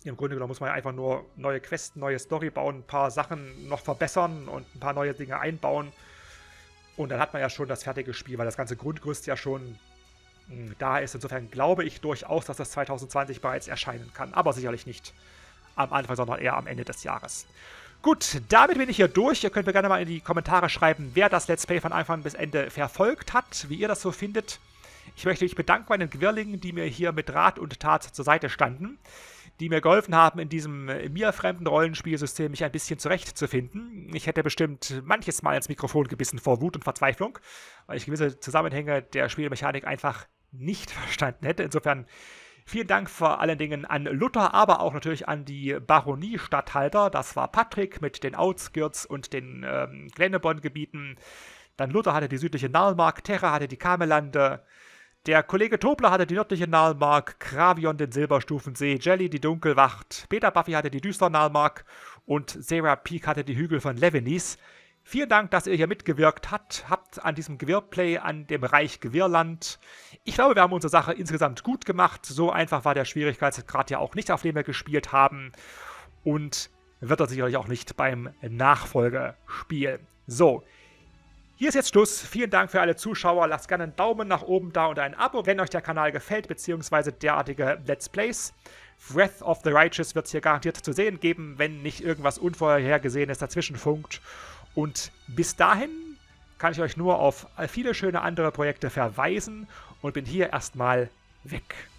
[SPEAKER 1] Im Grunde genommen muss man ja einfach nur neue Quests, neue Story bauen, ein paar Sachen noch verbessern und ein paar neue Dinge einbauen. Und dann hat man ja schon das fertige Spiel, weil das ganze Grundgerüst ja schon mh, da ist. Insofern glaube ich durchaus, dass das zwanzig zwanzig bereits erscheinen kann. Aber sicherlich nicht am Anfang, sondern eher am Ende des Jahres. Gut, damit bin ich hier durch. Ihr könnt mir gerne mal in die Kommentare schreiben, wer das Let's Play von Anfang bis Ende verfolgt hat, wie ihr das so findet. Ich möchte mich bedanken bei den Gewirrlingen, die mir hier mit Rat und Tat zur Seite standen, die mir geholfen haben, in diesem mir fremden Rollenspielsystem mich ein bisschen zurechtzufinden. Ich hätte bestimmt manches Mal ins Mikrofon gebissen vor Wut und Verzweiflung, weil ich gewisse Zusammenhänge der Spielmechanik einfach nicht verstanden hätte. Insofern vielen Dank vor allen Dingen an Luther, aber auch natürlich an die Baronie-Statthalter. Das war Patrick mit den Outskirts und den ähm, Glennebon-Gebieten. Dann Luther hatte die südliche Nalmark, Terra hatte die Kamelande, der Kollege Tobler hatte die nördliche Nalmark, Kravion den Silberstufensee, Jelly die Dunkelwacht, Peter Buffy hatte die düstere Nalmark und Sarah Peak hatte die Hügel von Levenis. Vielen Dank, dass ihr hier mitgewirkt habt, habt an diesem Gewirrplay, an dem Reich Gewirrland. Ich glaube, wir haben unsere Sache insgesamt gut gemacht. So einfach war der Schwierigkeitsgrad ja auch nicht, auf dem wir gespielt haben. Und wird er sicherlich auch nicht beim Nachfolgespiel. So. Hier ist jetzt Schluss. Vielen Dank für alle Zuschauer. Lasst gerne einen Daumen nach oben da und ein Abo, wenn euch der Kanal gefällt, beziehungsweise derartige Let's Plays. Wrath of the Righteous wird es hier garantiert zu sehen geben, wenn nicht irgendwas Unvorhergesehenes dazwischen funkt. Und bis dahin kann ich euch nur auf viele schöne andere Projekte verweisen und bin hier erstmal weg.